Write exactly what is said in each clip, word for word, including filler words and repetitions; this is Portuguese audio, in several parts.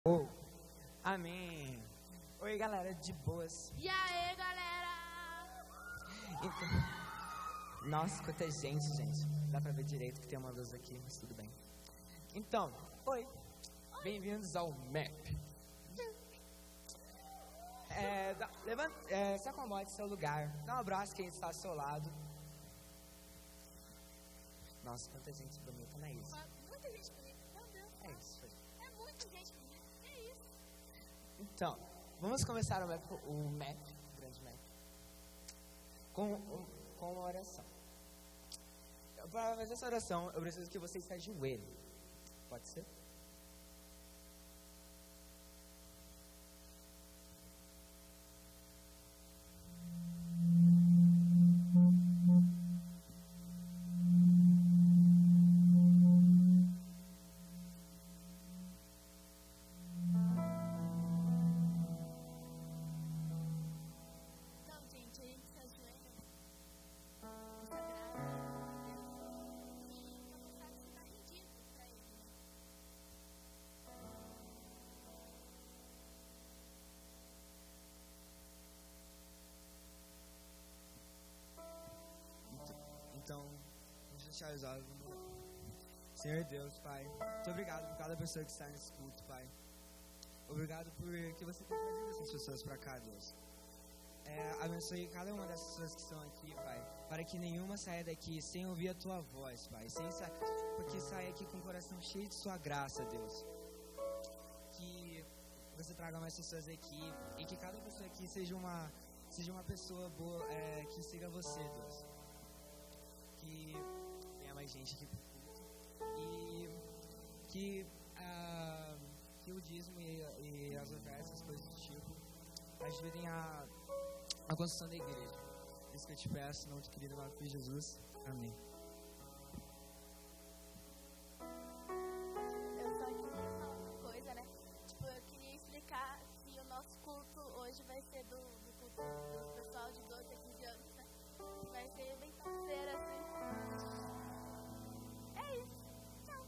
Oh. Amém. Oi, galera, de boas. E aí, galera? Então, nossa, quanta gente, gente. Dá pra ver direito que tem uma luz aqui, mas tudo bem. Então, oi. Bem-vindos ao M A P. É, dá, levanta, é, se acomode no seu lugar. Dá um abraço quem está ao seu lado. Nossa, quanta gente bonita, não é isso? Muita gente bonita, meu Deus. É isso. É muita gente bonita, é isso. Então, vamos começar o M A P, o M A P, o grande M A P, com, com uma oração. Para fazer essa oração, eu preciso que você esteja de joelho. Pode ser? Então, vamos deixar os olhos. Senhor Deus, Pai, muito obrigado por cada pessoa que está nesse culto, Pai. Obrigado por que você tem trazido essas pessoas para cá, Deus. É, abençoe cada uma dessas pessoas que estão aqui, Pai, para que nenhuma saia daqui sem ouvir a Tua voz, Pai, sem sa... porque saia aqui com o coração cheio de Sua graça, Deus. Que você traga mais pessoas aqui e que cada pessoa aqui seja uma, seja uma pessoa boa, é, que siga você, Deus. Que tenha mais gente aqui e que, uh, que o dízimo e, e as ofertas, coisas do tipo, ajudem a, a construção da igreja. Isso que eu te peço, no nome do querido amado Filho de Jesus. Amém. Eu só queria falar uma coisa, né? Tipo, eu queria explicar que o nosso culto hoje vai ser do, do culto do pessoal de doze a quinze anos, né? Vai ser bem parceira, assim. É isso. Tchau.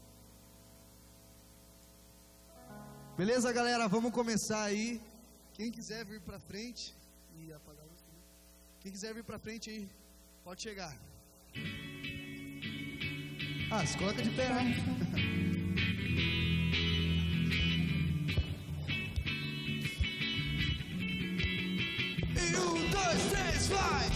Beleza, galera? Vamos começar aí. Quem quiser vir pra frente e apagar o fio. Quem quiser vir pra frente aí, pode chegar. Ah, se coloca de pé, né? E um, dois, três, vai!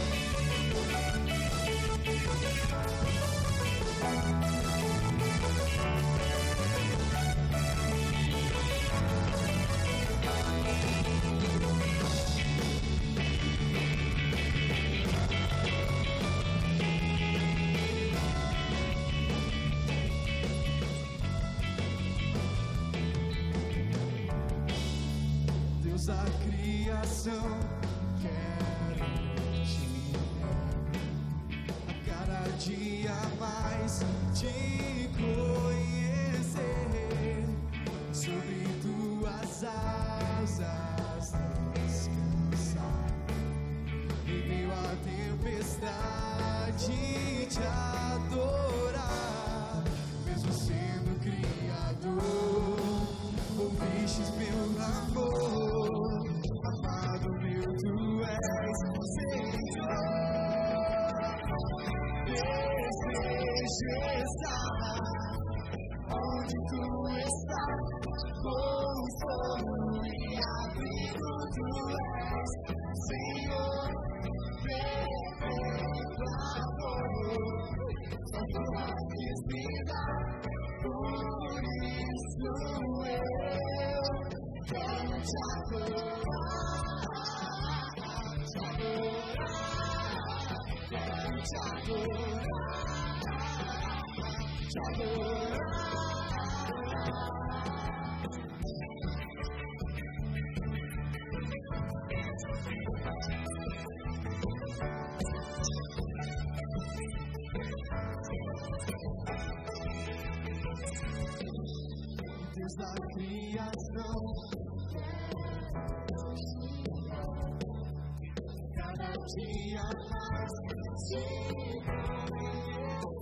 Deus da criação, quero te ver, a cada dia mais te conhecer, sobre tuas asas descansar, em meio à tempestade te adorar, mesmo sendo criador, ouvistes meu amor, amado meu tu és, Senhor. Desejo estar onde tu estás, consolo e abrigo tu és, Senhor. Perfeito amor, só tu quis me dar, por isso eu quero te adorar, te adorar, quero te adorar, te adorar. Deus da criação, cada dia mais te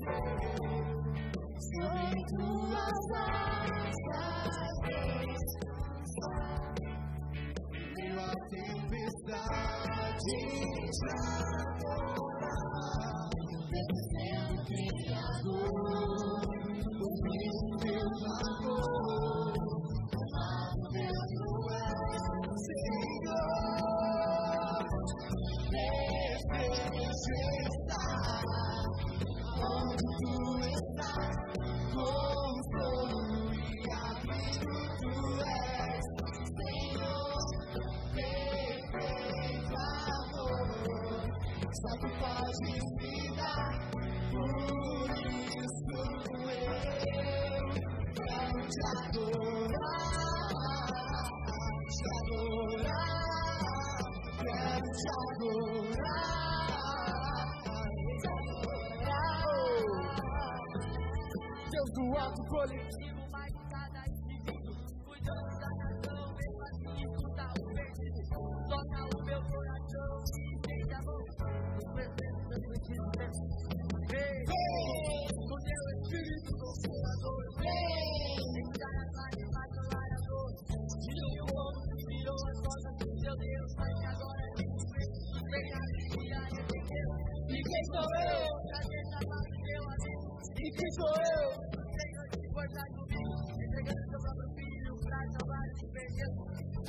conhecer, sobre tuas asas pode te adorar, vencendo o Criador, o mesmo Deus amor, amado Deus tu és, Senhor, desejo estar onde tu estás, consolo e abrigo tu és, Senhor, perfeito amor, só tu podes me dar, por isso eu quero te adorar, te adorar, quero te adorar, te adorar. Deus do alto coletivo, mais de cada indivíduo, cuidando da nação, mesmo assim escutar o perdido, toca o meu coração e estende a mão, o presente do sentido desse. Vem, o teu Espírito Consolador, vem, dar as lágrimas do larador, de o homem que virou as costas do seu Deus, mas que agora é livre, vem alegria, arrependeu. E quem sou eu? Prazer chamar de meu amigo. E quem sou eu? Senhor que foi pra comigo, entregando seu próprio filho pra salvar os perdidos.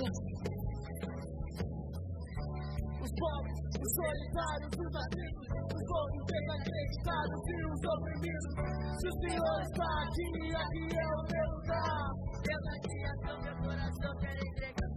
Os pobres, os solitários, os amigos, os bons desacreditados e os oprimidos. Se o Senhor está aqui, aqui é o meu lugar. Deus da criação, meu coração quer entregar.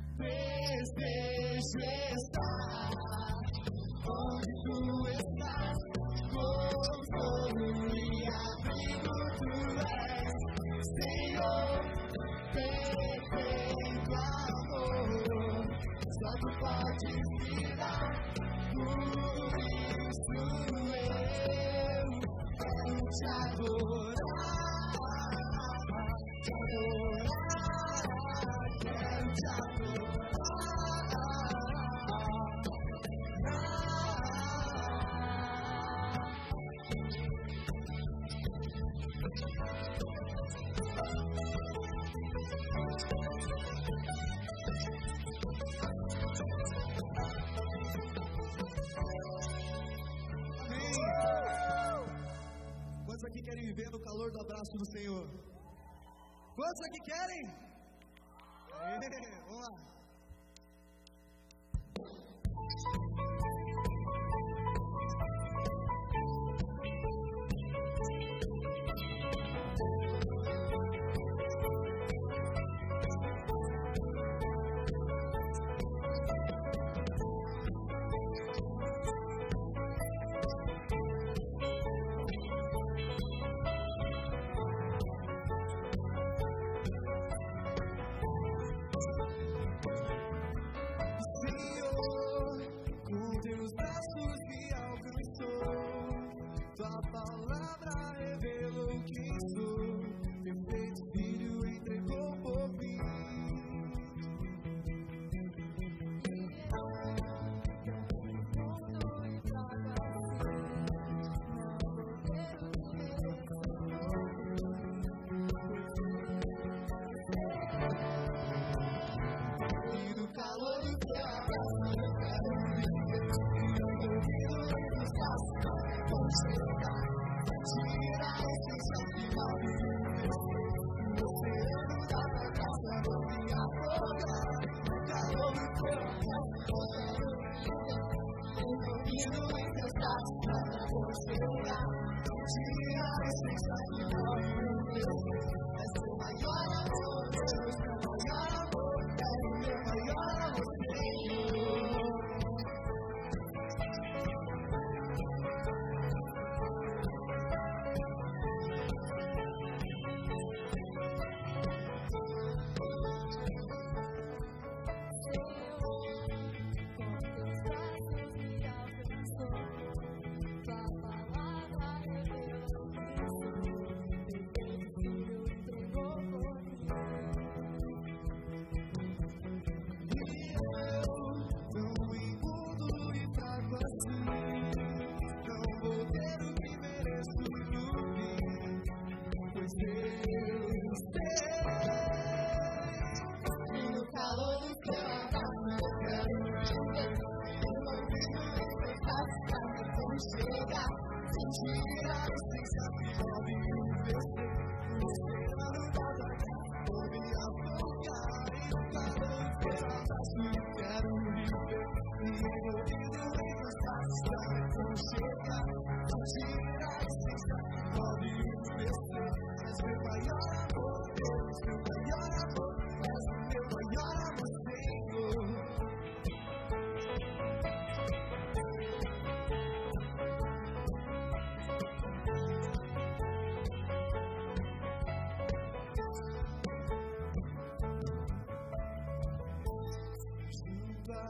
Desejo estar onde tu estás, consolo e abrigo tu és, Senhor, perfeito amor, só tu podes me dar, por isso eu quero te adorar, te adorar, quero te adorar. Quantos aqui querem viver no calor do abraço do Senhor? Quantos aqui querem? Aê, vamos lá.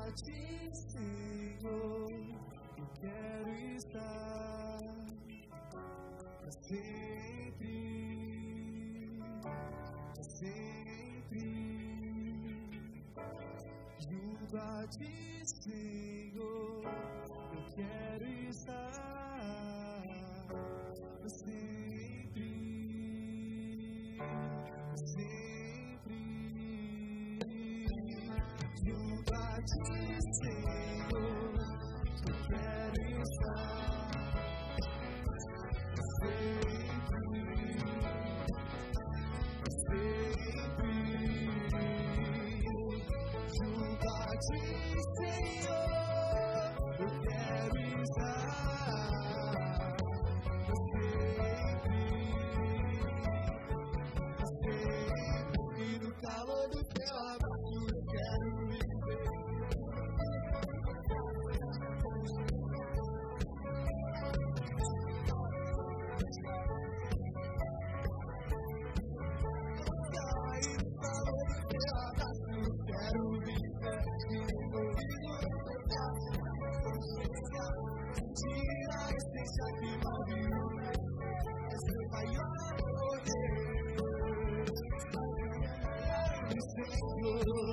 a ti, Senhor, eu quero estar pra sempre, pra sempre, junto a ti, Senhor, eu quero estar pra sempre, pra sempre, junto a ti, Senhor, eu quero estar pra sempre, pra sempre, junto a ti, Senhor, eu quero estar pra sempre, pra sempre, e no calor do teu abraço eu quero viver. Ai, no calor do teu abraço eu quero viver, envolvido no teu braço, sentir a essência que move o meu, é seu maior poder, Senhor.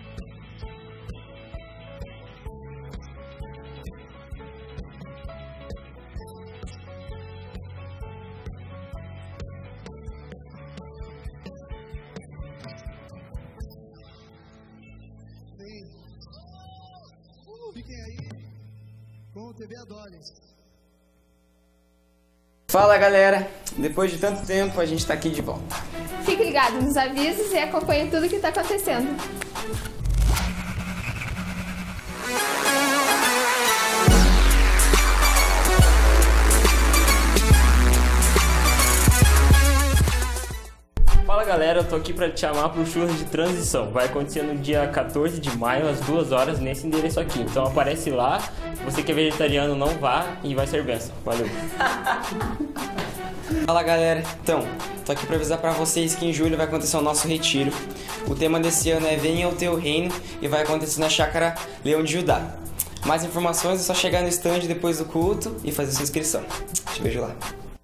Fiquem aí com o T V Adonis. Fala galera, depois de tanto tempo a gente tá aqui de volta. Fique ligado nos avisos e acompanhe tudo que tá acontecendo. Fala galera, eu tô aqui pra te chamar pro churras de transição. Vai acontecer no dia quatorze de maio, às duas horas, nesse endereço aqui. Então aparece lá, você que é vegetariano não vá e vai ser bênção. Valeu! Fala galera, então, tô aqui pra avisar pra vocês que em julho vai acontecer o nosso retiro. O tema desse ano é Venha ao Teu Reino e vai acontecer na Chácara Leão de Judá. Mais informações é só chegar no stand depois do culto e fazer sua inscrição. Te vejo lá.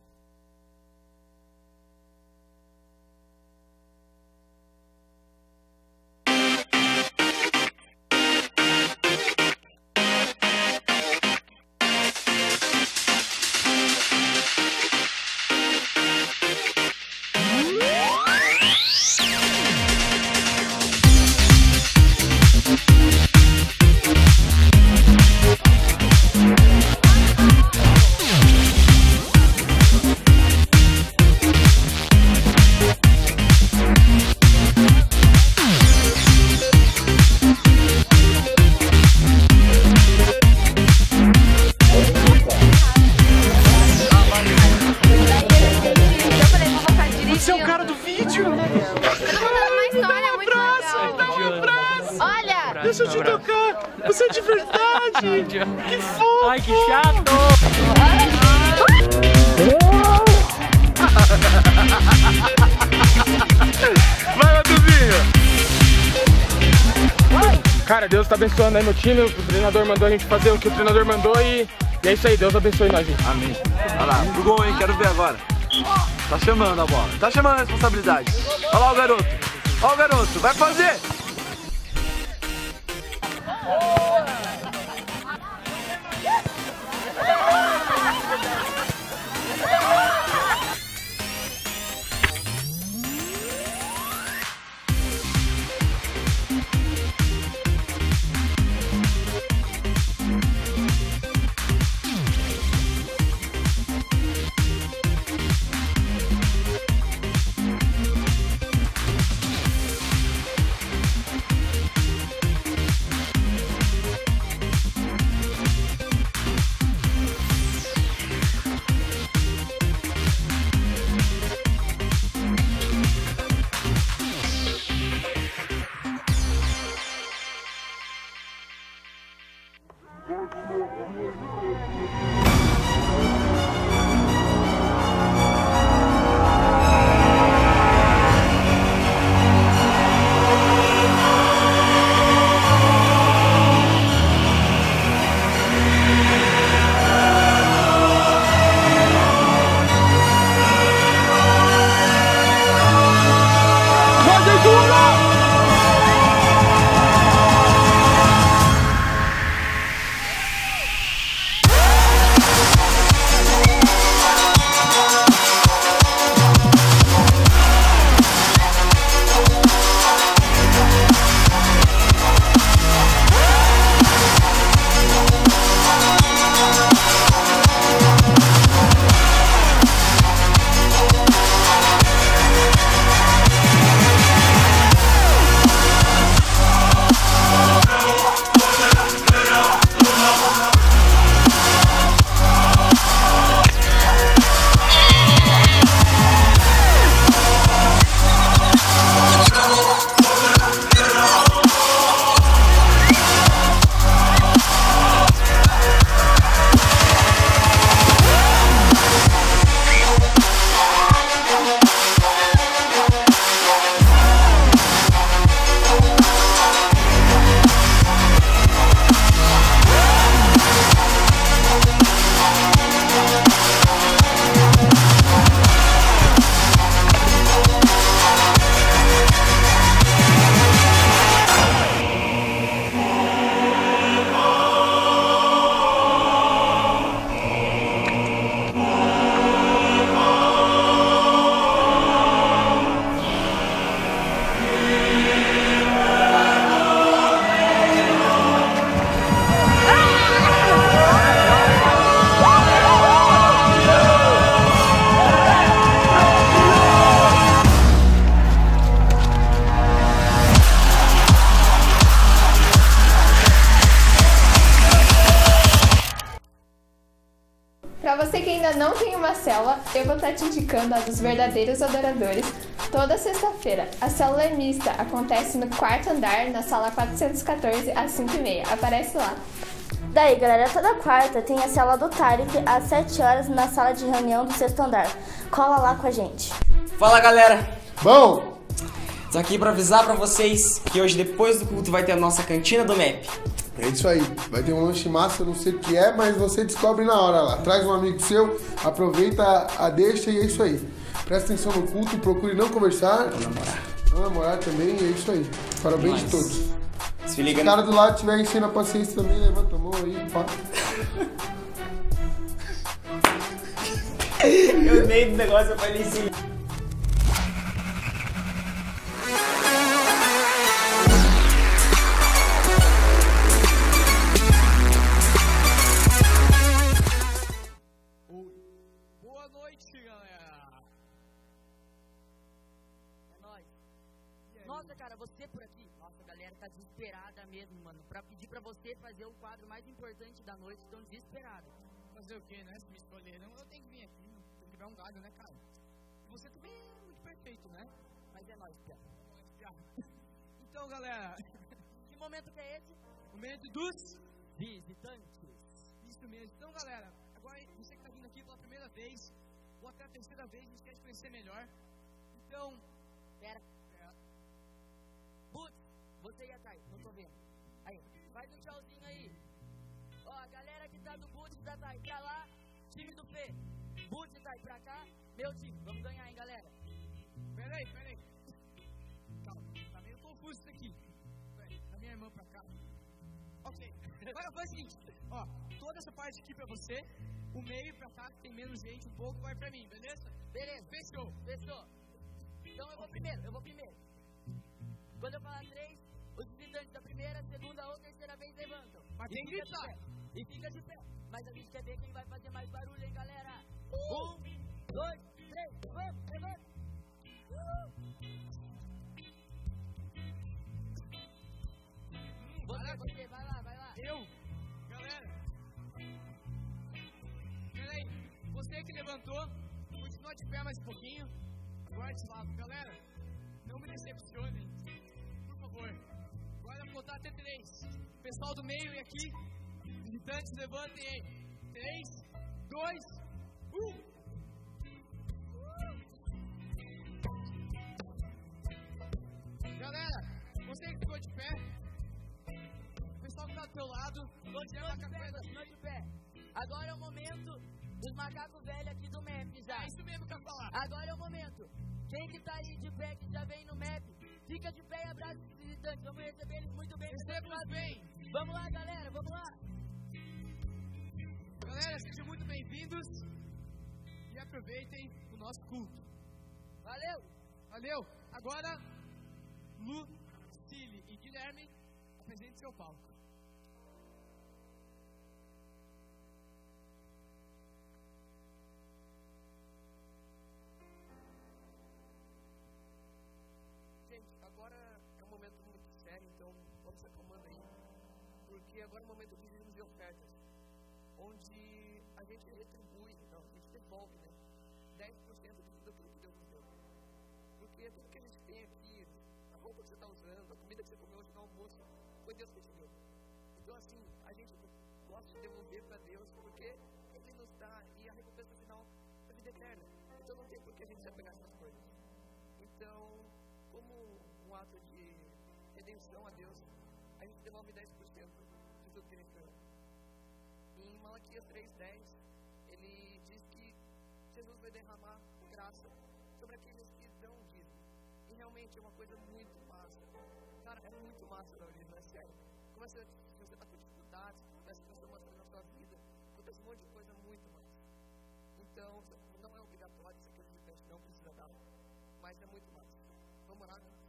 Você é o cara do vídeo! Eu tô contando uma história muito legal. Olha! Deixa eu te tocar! Você é de verdade! Que fofo! Ai, que chato! Vai, Matuzinho! Cara, Deus tá abençoando aí no time. O treinador mandou a gente fazer o que o treinador mandou e, e é isso aí. Deus abençoe nós, gente. Amém. Olha lá, pro gol, hein? Quero ver agora. Tá chamando a bola. Tá chamando a responsabilidade. Olha lá o garoto. Olha o garoto. Vai fazer! você que ainda não tem uma célula, eu vou estar te indicando a dos verdadeiros adoradores toda sexta-feira. A célula é mista, acontece no quarto andar, na sala quatrocentos e quatorze, às cinco e meia. Aparece lá. Daí, galera, toda quarta tem a célula do Tarek às sete horas na sala de reunião do sexto andar. Cola lá com a gente. Fala, galera! Bom! Tô aqui pra avisar pra vocês que hoje, depois do culto, vai ter a nossa cantina do M A P. É isso aí, vai ter um lanche massa, eu não sei o que é, mas você descobre na hora lá. Traz um amigo seu, aproveita a deixa e é isso aí. Presta atenção no culto, procure não conversar. Não namorar. Não namorar também, e é isso aí. Parabéns Mas, de todos. Se liga Se o cara do lado estiver enchendo a paciência também, levanta a mão aí, pá. Eu dei do negócio, eu falei assim. Boa noite, galera. É nóis. Nossa, cara, você por aqui. Nossa, a galera tá desesperada mesmo, mano. Pra pedir pra você fazer o quadro mais importante da noite, estão desesperados. Fazer o que, né? Se me escolheram, eu tenho que vir aqui. Tem que quebrar um galho, né, cara? Você também é muito perfeito, né? Mas é nóis, cara. Então, galera, Que momento que é esse? o momento dos... Visitantes. Isso mesmo. Então, galera, agora você que tá vindo aqui pela primeira vez, ou até a terceira vez, a gente quer te conhecer melhor. Então, Pera. é, Putz, você e a Thay, não tô vendo. Aí, faz um tchauzinho aí. Ó, a galera que tá do Butz da Thay pra lá, time do P. Butz e Thay pra cá, meu time. Vamos ganhar, hein, galera? peraí, peraí. Calma, tá meio confuso isso aqui. Peraí, da minha irmã pra cá. Ok, agora faz o seguinte, ó, toda essa parte aqui pra você, o meio pra cá, que tem menos gente, um pouco, vai pra mim, beleza? Beleza, Fechou. fechou. Então eu vou primeiro, eu vou primeiro. Quando eu falar três, os visitantes da primeira, segunda ou terceira vez levantam. Mas tem que fica de gritar. pé. E fica de pé. Mas a gente quer ver quem vai fazer mais barulho, hein, galera? Um, dois, três, vamos, levanta. Você, você, vai lá, vai lá. Eu? Galera? Peraí, você que levantou, continua de pé mais um pouquinho. Agora de lado. Galera, não me decepcionem. Por favor. Agora eu vou contar até três. Pessoal do meio e aqui, visitantes, levantem aí. Três, dois, um. Galera, você que ficou de pé, o pessoal que tá do teu lado, Continua de pé, continua de pé. Agora é o momento dos macacos velhos aqui do M A P já. é isso mesmo que eu ia falar. Agora é o momento. Quem que tá aí de pé, que já vem no M A P, fica de pé e abraça os visitantes. Vamos receber eles muito bem. Recebam bem. Vamos lá, galera, vamos lá. Galera, sejam muito bem-vindos e aproveitem o nosso culto. Valeu. Valeu. Agora, Lu, Cili e Guilherme, apresente seu palco. Gente, agora é um momento muito sério, então vamos se acalmando aí, porque agora é o momento de dízimos e ofertas, onde a gente retribui, não, a gente devolve, né, dez por cento de tudo aquilo que Deus nos deu. Porque tudo que a gente tem aqui, a roupa que você está usando, a comida que você comeu hoje no almoço, foi Deus que te deu. Então, assim, a gente gosta de devolver para Deus, porque Ele nos dá, e a recompensa final é a vida eterna. Então, não tem por que a gente se apegar nessas coisas. Então, como um ato de redenção a Deus, a gente devolve dez por cento de tudo que Ele nos deu. Em Malaquias três, dez, ele diz que Jesus vai derramar graça sobre aqueles que dão dízimo. E realmente é uma coisa muito massa. Cara, é muito massa na vida, é sério. Começa, se você está com dificuldades, começa transformações na sua vida, acontece um monte de coisa muito massa. Então, não é obrigatório, isso aqui a gente não precisa dar, mas é muito massa. Vamos orar, né?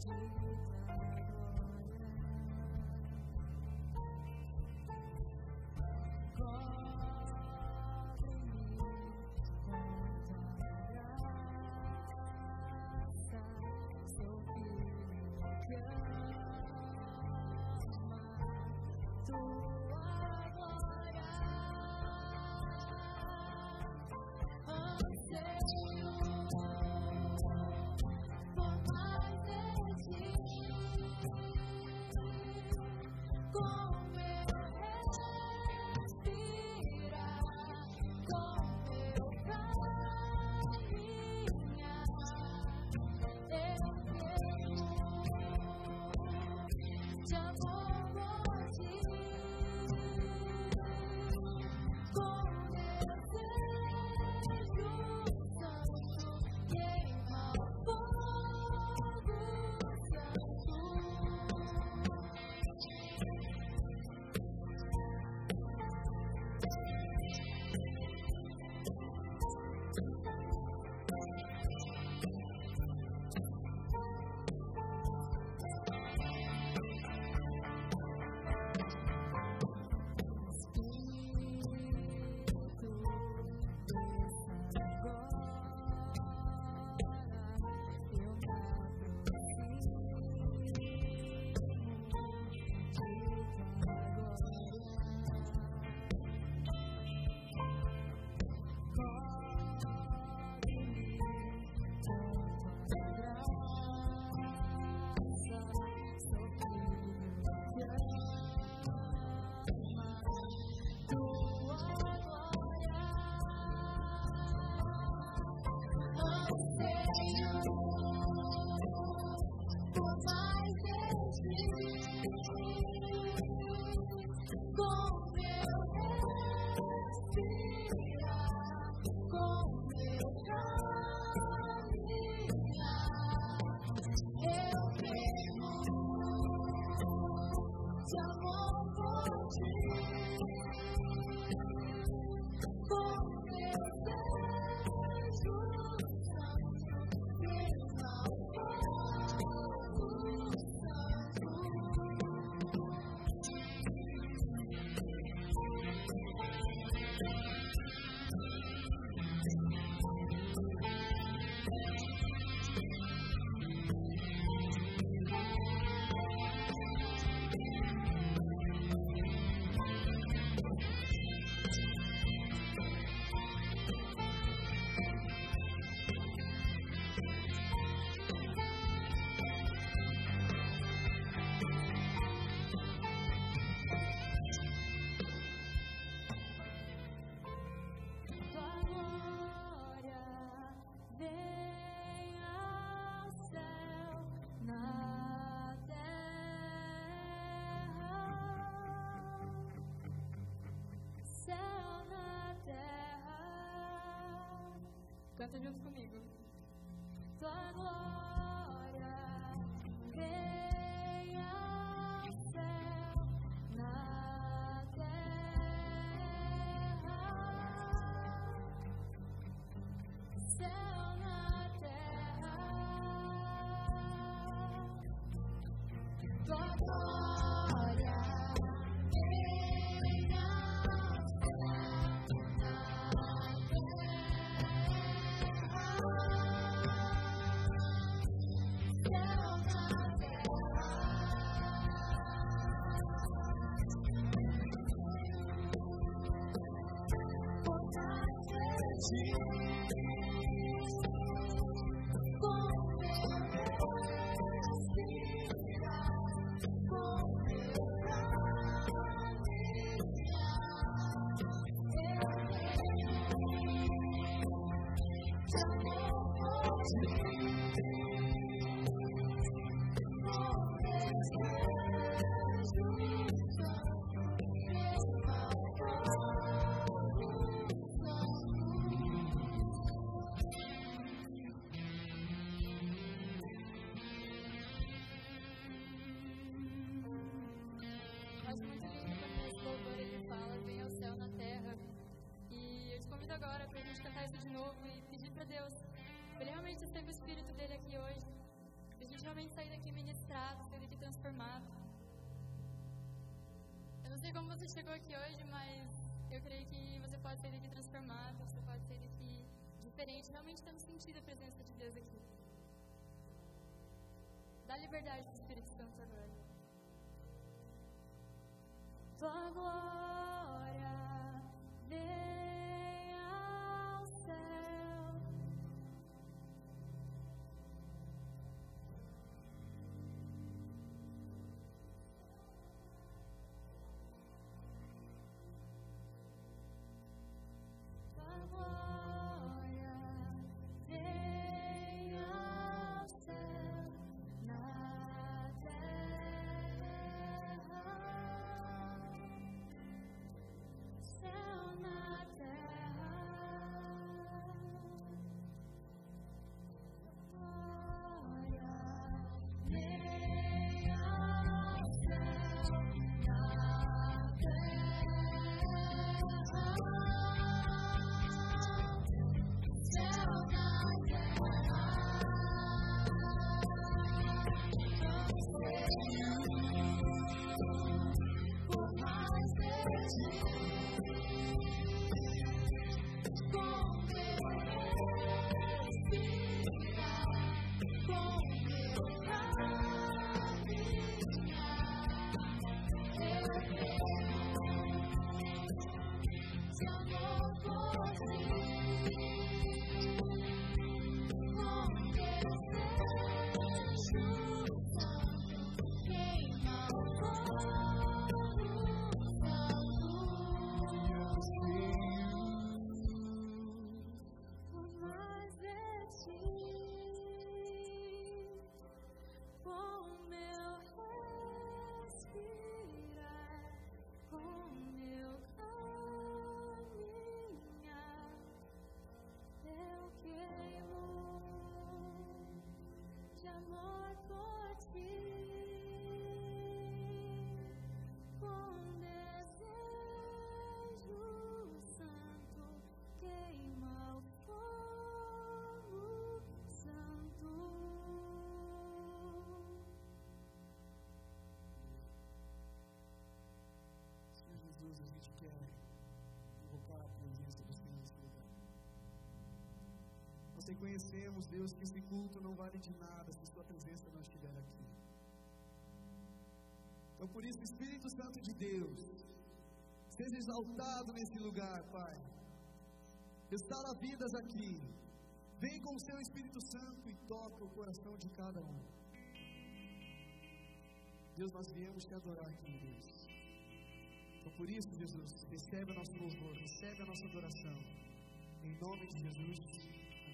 Canta junto comigo. Tua glória venha ao céu, na terra, céu na terra. Tua glória venha ao céu, na terra. Acho muito lindo quando esse louvor ele fala, vem ao céu na terra. E eu te convido agora para a gente cantar isso de novo e pedir para Deus, para Ele realmente esteve o Espírito dele aqui hoje, a gente realmente sair daqui ministrado, sair daqui transformado. Eu não sei como você chegou aqui hoje, mas eu creio que você pode sair daqui transformado, você pode sair daqui diferente, realmente tendo sentido a presença de Deus aqui. Dá liberdade para o Espírito Santo agora. Tua glória vem ao céu. Tua glória vem ao céu, na terra, céu na terra. Glória vem ao céu, na Nós reconhecemos, Deus, que esse culto não vale de nada se Sua presença não estiver aqui. Então, por isso, Espírito Santo de Deus, seja exaltado nesse lugar, Pai. Restaura vidas aqui. Vem com o Seu Espírito Santo e toca o coração de cada um. Deus, nós viemos te adorar aqui, Deus. Então, por isso, Jesus, recebe o nosso louvor, recebe a nossa adoração. Em nome de Jesus.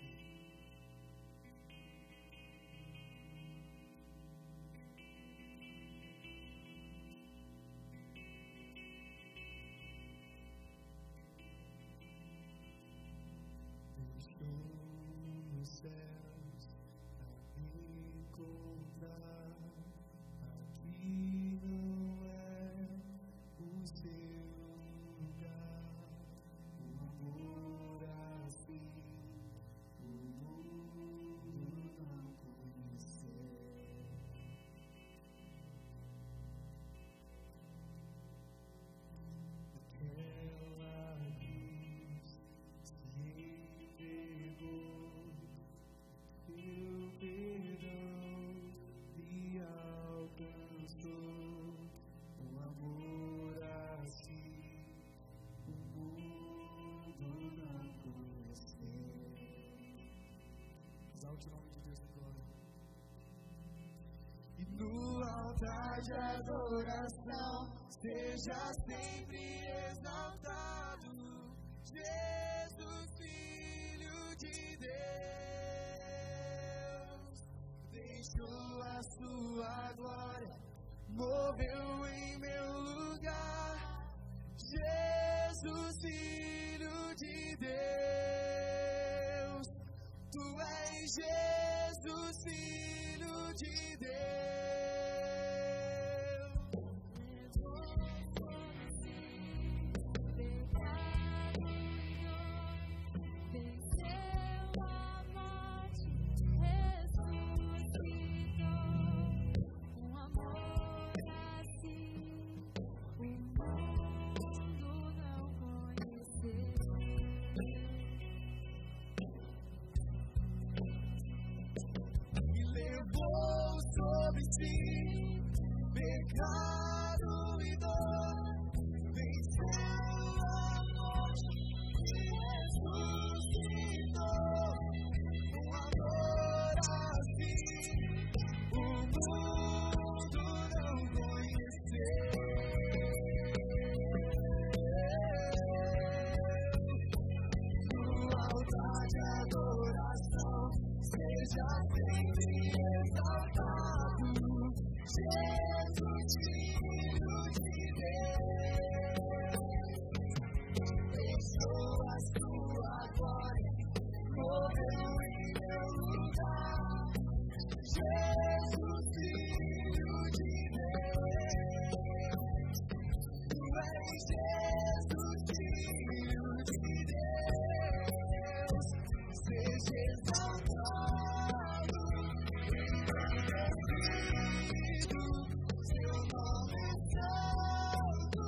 De adoração, seja sempre exaltado, Jesus, Filho de Deus, deixou a sua glória, moveu em meu lugar, Jesus, Filho de Deus, Tu és Jesus, Filho de Deus. Venceu a morte, ressuscitou. sobre si pecado e dor, venceu a morte e ressuscitou. Um amor assim o mundo não conheceu. No altar de adoração seja sempre exaltado Jesus, Filho de Deus. Deixou a sua glória, morreu em meu lugar. Jesus, Filho de Deus. Tu és Jesus, Filho de Deus. Seja exaltado, engrandecido, seu nome é santo,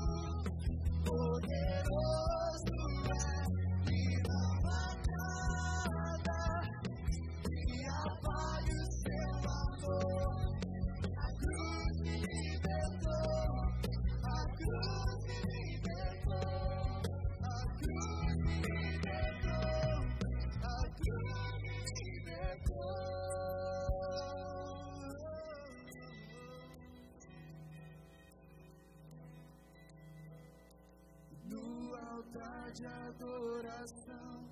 poderoso é e não há nada que apague o seu amor. A cruz me libertou, a cruz me libertou, a cruz me libertou, a cruz me libertou. No altar de adoração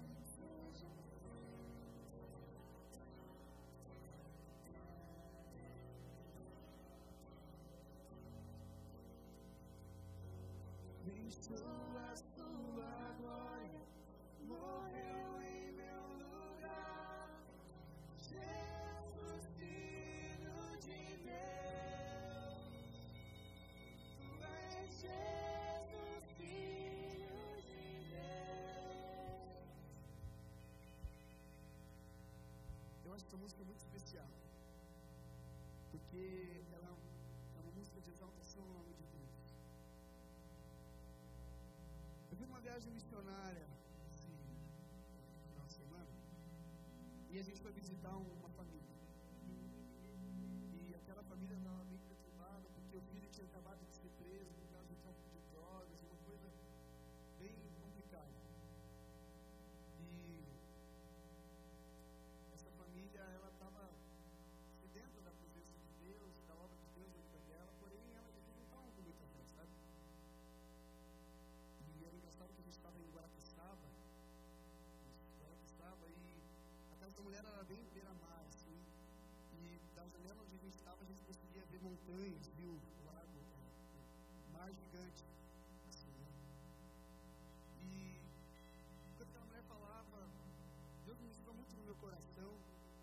deixou a sua glória, morreu em meu lugar. Jesus, Filho de Deus. Tu és Jesus, Filho de Deus. Eu acho essa música muito especial, porque ela é uma música de exaltação ao nome de Deus. Eu fui numa viagem missionária assim, no final de semana, e a gente foi visitar uma família. E aquela família estava bem perturbada porque o filho tinha acabado de ser preso por causa do tráfico de drogas, uma coisa bem complicada. E essa família, ela estava dentro da presença de Deus, da obra de Deus na vida dela, porém ela, eles não estavam com muita fé, sabe? E era engraçado que a gente estava em Guarapuçaba, Guarapuçaba, e a casa da mulher era bem beira-mar, assim, e da janela onde a gente estava, a gente conseguia ver montanhas, rio, lago, é, mar gigante, assim, né? E quando aquela mulher falava, Deus ministrou muito no meu coração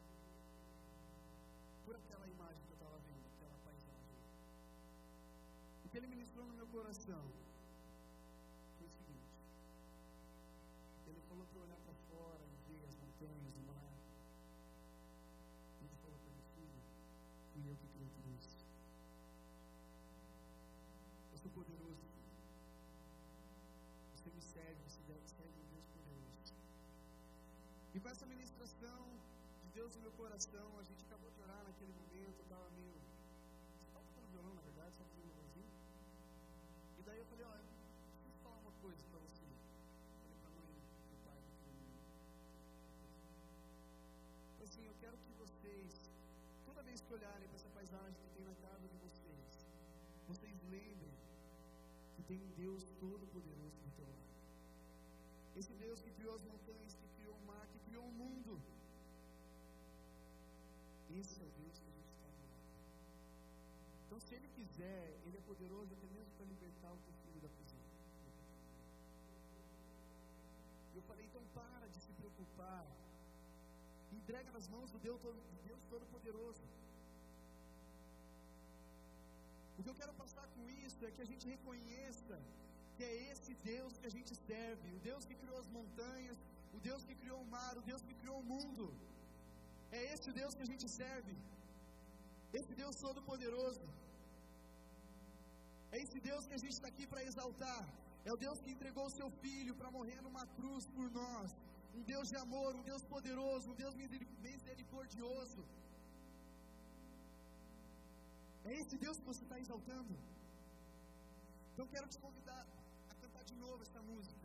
por aquela imagem que eu estava vendo, aquela paisagem. O que ele ministrou no meu coração foi o seguinte: ele falou para eu olhar para fora e ver as montanhas, o mar. E ele falou para mim: filho, fui eu que criei tudo isso. Eu sou poderoso, filho. Você me serve, você deve serve um Deus poderoso. E com essa ministração de Deus no meu coração, a gente acabou de orar naquele momento, eu estava meio... Você estava tocando violão, na verdade, só fazendo um violãozinho. E daí eu falei: olha, eu preciso falar uma coisa para você. Eu falei para a mãe, para o pai, para o filho. Assim, eu quero que vocês, toda vez que olharem para essa paisagem que tem na casa de vocês, vocês lembrem que tem um Deus todo-poderoso do teu lado. Esse Deus que criou as montanhas, que criou o mar, que criou o mundo. Esse é o Deus que a gente está vendo. Então, se Ele quiser, Ele é poderoso até mesmo para libertar o teu filho da prisão. Eu falei: então para de se preocupar. Entrega nas mãos do Deus, do Deus Todo-Poderoso. O que eu quero passar com isso é que a gente reconheça que é esse Deus que a gente serve, o Deus que criou as montanhas, o Deus que criou o mar, o Deus que criou o mundo. É esse Deus que a gente serve, esse Deus Todo-Poderoso. É esse Deus que a gente está aqui para exaltar. É o Deus que entregou o seu Filho para morrer numa cruz por nós. Um Deus de amor, um Deus poderoso, um Deus misericordioso. É esse Deus que você está exaltando? Então quero te convidar a cantar de novo essa música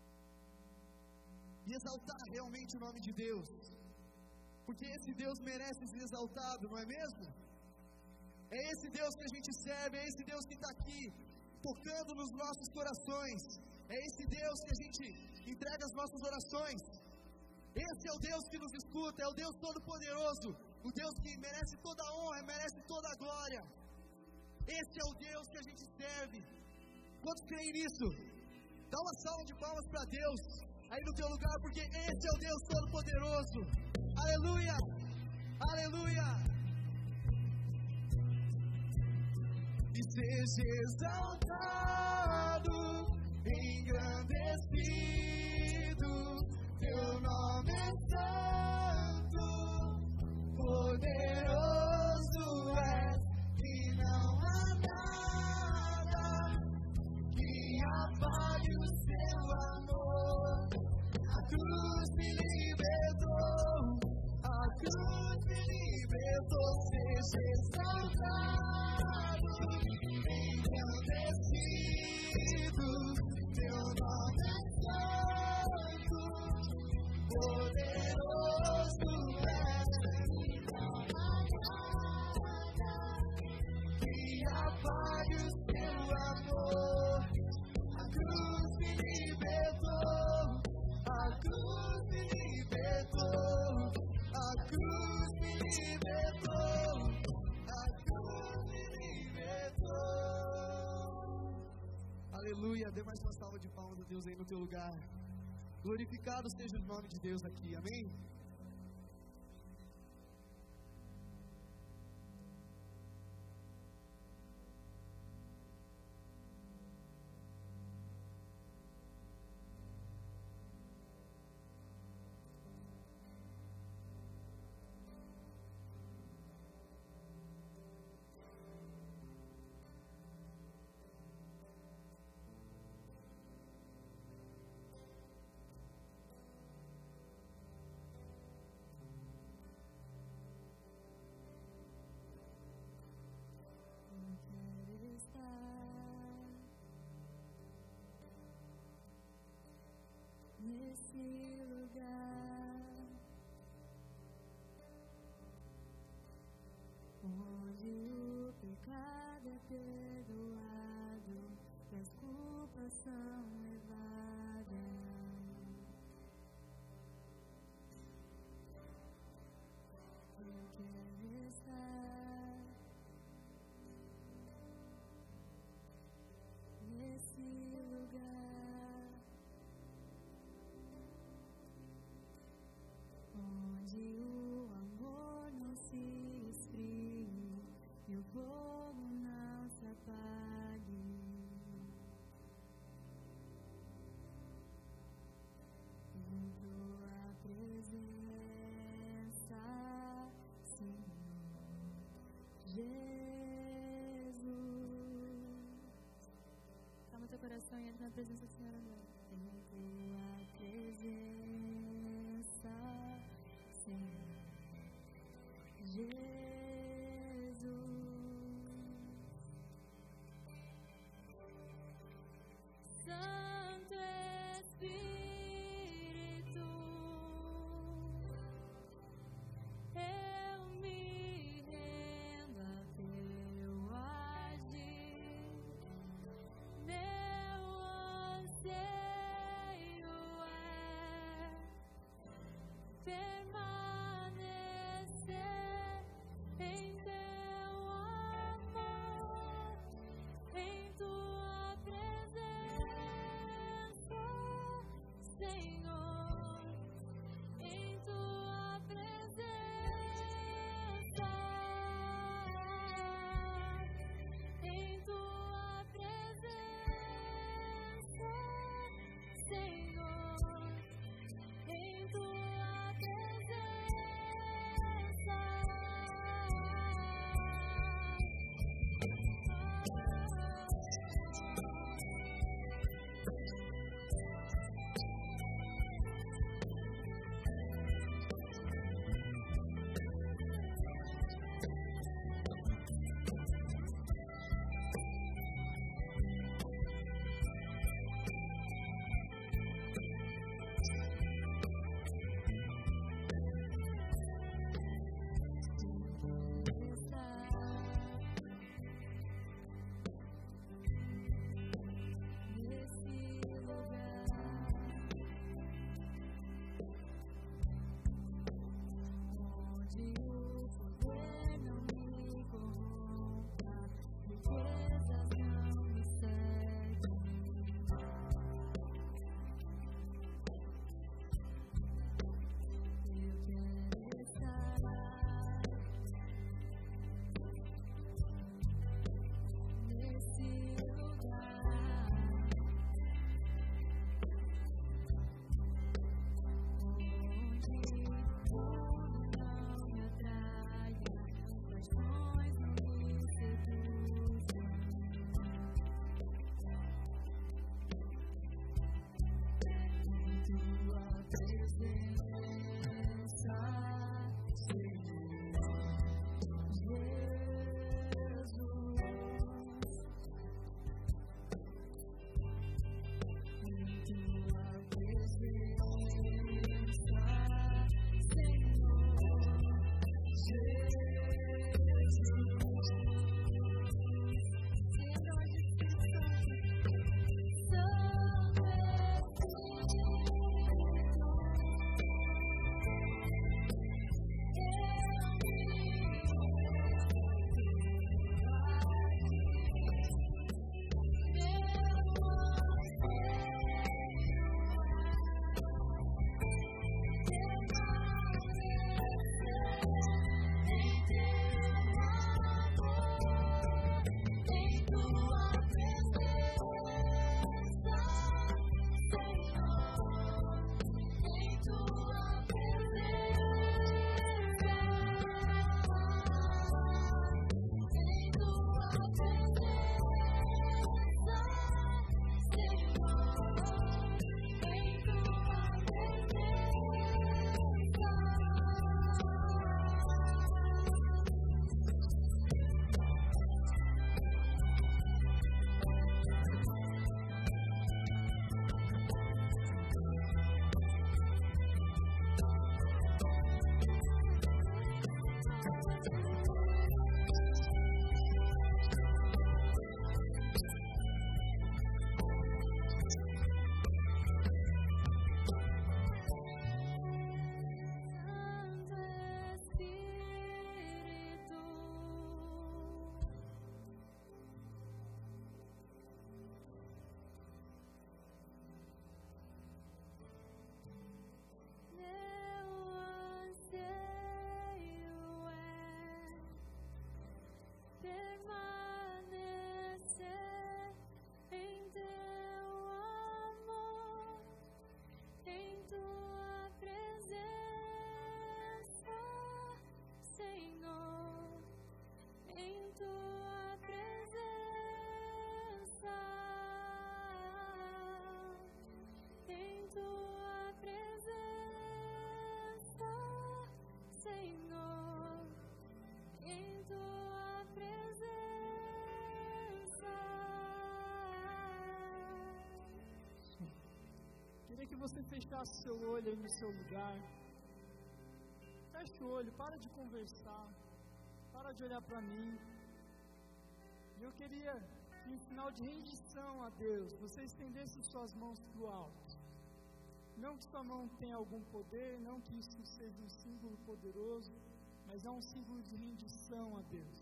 e exaltar realmente o nome de Deus, porque esse Deus merece ser exaltado, não é mesmo? É esse Deus que a gente serve, é esse Deus que está aqui tocando nos nossos corações, é esse Deus que a gente entrega as nossas orações. Esse é o Deus que nos escuta, é o Deus Todo-Poderoso, o Deus que merece toda a honra, merece toda a glória. Esse é o Deus que a gente serve. Quantos creem nisso? Dá uma salva de palmas para Deus aí no teu lugar, porque esse é o Deus Todo-Poderoso. Aleluia! Aleluia! E seja exaltado, engrandecido, teu nome é santo, poderoso és, e não há nada que apague o seu amor. A cruz me libertou, a cruz me libertou, seja exaltado, engrandecido, teu nome é santo, poderoso és, não há nada que apague o seu amor. A cruz me libertou, a cruz me libertou, a cruz me libertou, a cruz me libertou. Aleluia, dê mais uma salva de palmas a Deus aí no teu lugar. Glorificado seja o nome de Deus aqui, amém? Nesse lugar onde o pecado é perdoado e as culpas são levadas, eu quero estar nesse lugar onde o amor não se esfrie e o fogo não se apague. Em tua presença, Senhor Jesus. Calma teu coração e entra na presença do Senhor agora. Em tua presença, Senhor Jesus. Santo Espírito, eu me rendo a teu agir. Meu anseio é Queria que você fechasse seu olho aí no seu lugar. Fecha o olho, para de conversar. Para de olhar para mim. E eu queria que em sinal de rendição a Deus, você estendesse suas mãos para o alto. Não que sua mão tenha algum poder, não que isso seja um símbolo poderoso, mas é um símbolo de rendição a Deus.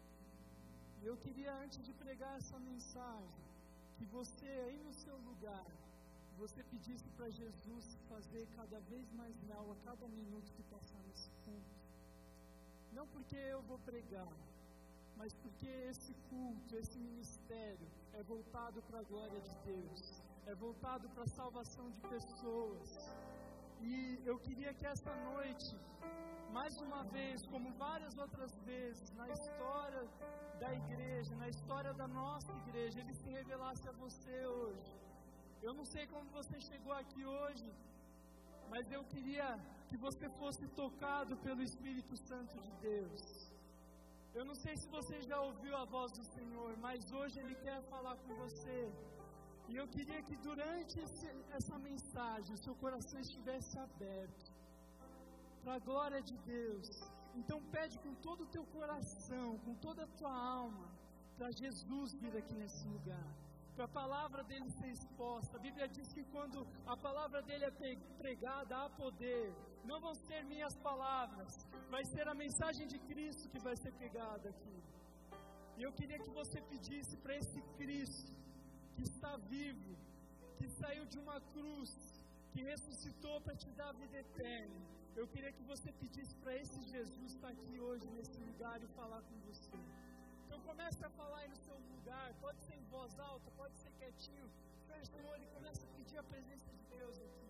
E eu queria, antes de pregar essa mensagem, que você aí no seu lugar, você pedisse para Jesus fazer cada vez mais real a cada minuto que passar nesse culto. Não porque eu vou pregar, mas porque esse culto, esse ministério é voltado para a glória de Deus, é voltado para a salvação de pessoas. E eu queria que esta noite, mais uma vez, como várias outras vezes, na história da igreja, na história da nossa igreja, ele se revelasse a você hoje. Eu não sei como você chegou aqui hoje, mas eu queria que você fosse tocado pelo Espírito Santo de Deus. Eu não sei se você já ouviu a voz do Senhor, mas hoje Ele quer falar com você. E eu queria que durante esse, essa mensagem, o seu coração estivesse aberto para a glória de Deus. Então pede com todo o teu coração, com toda a tua alma, para Jesus vir aqui nesse lugar. Para a palavra dele ser exposta. A Bíblia diz que quando a palavra dele é pregada, há poder. Não vão ser minhas palavras, vai ser a mensagem de Cristo que vai ser pregada aqui. E eu queria que você pedisse para esse Cristo que está vivo, que saiu de uma cruz, que ressuscitou para te dar a vida eterna. Eu queria que você pedisse para esse Jesus estar aqui hoje nesse lugar e falar com você. Então comece a falar aí no seu lugar, pode ser em voz alta, pode ser quietinho, fecha o olho e comece a pedir a presença de Deus aqui.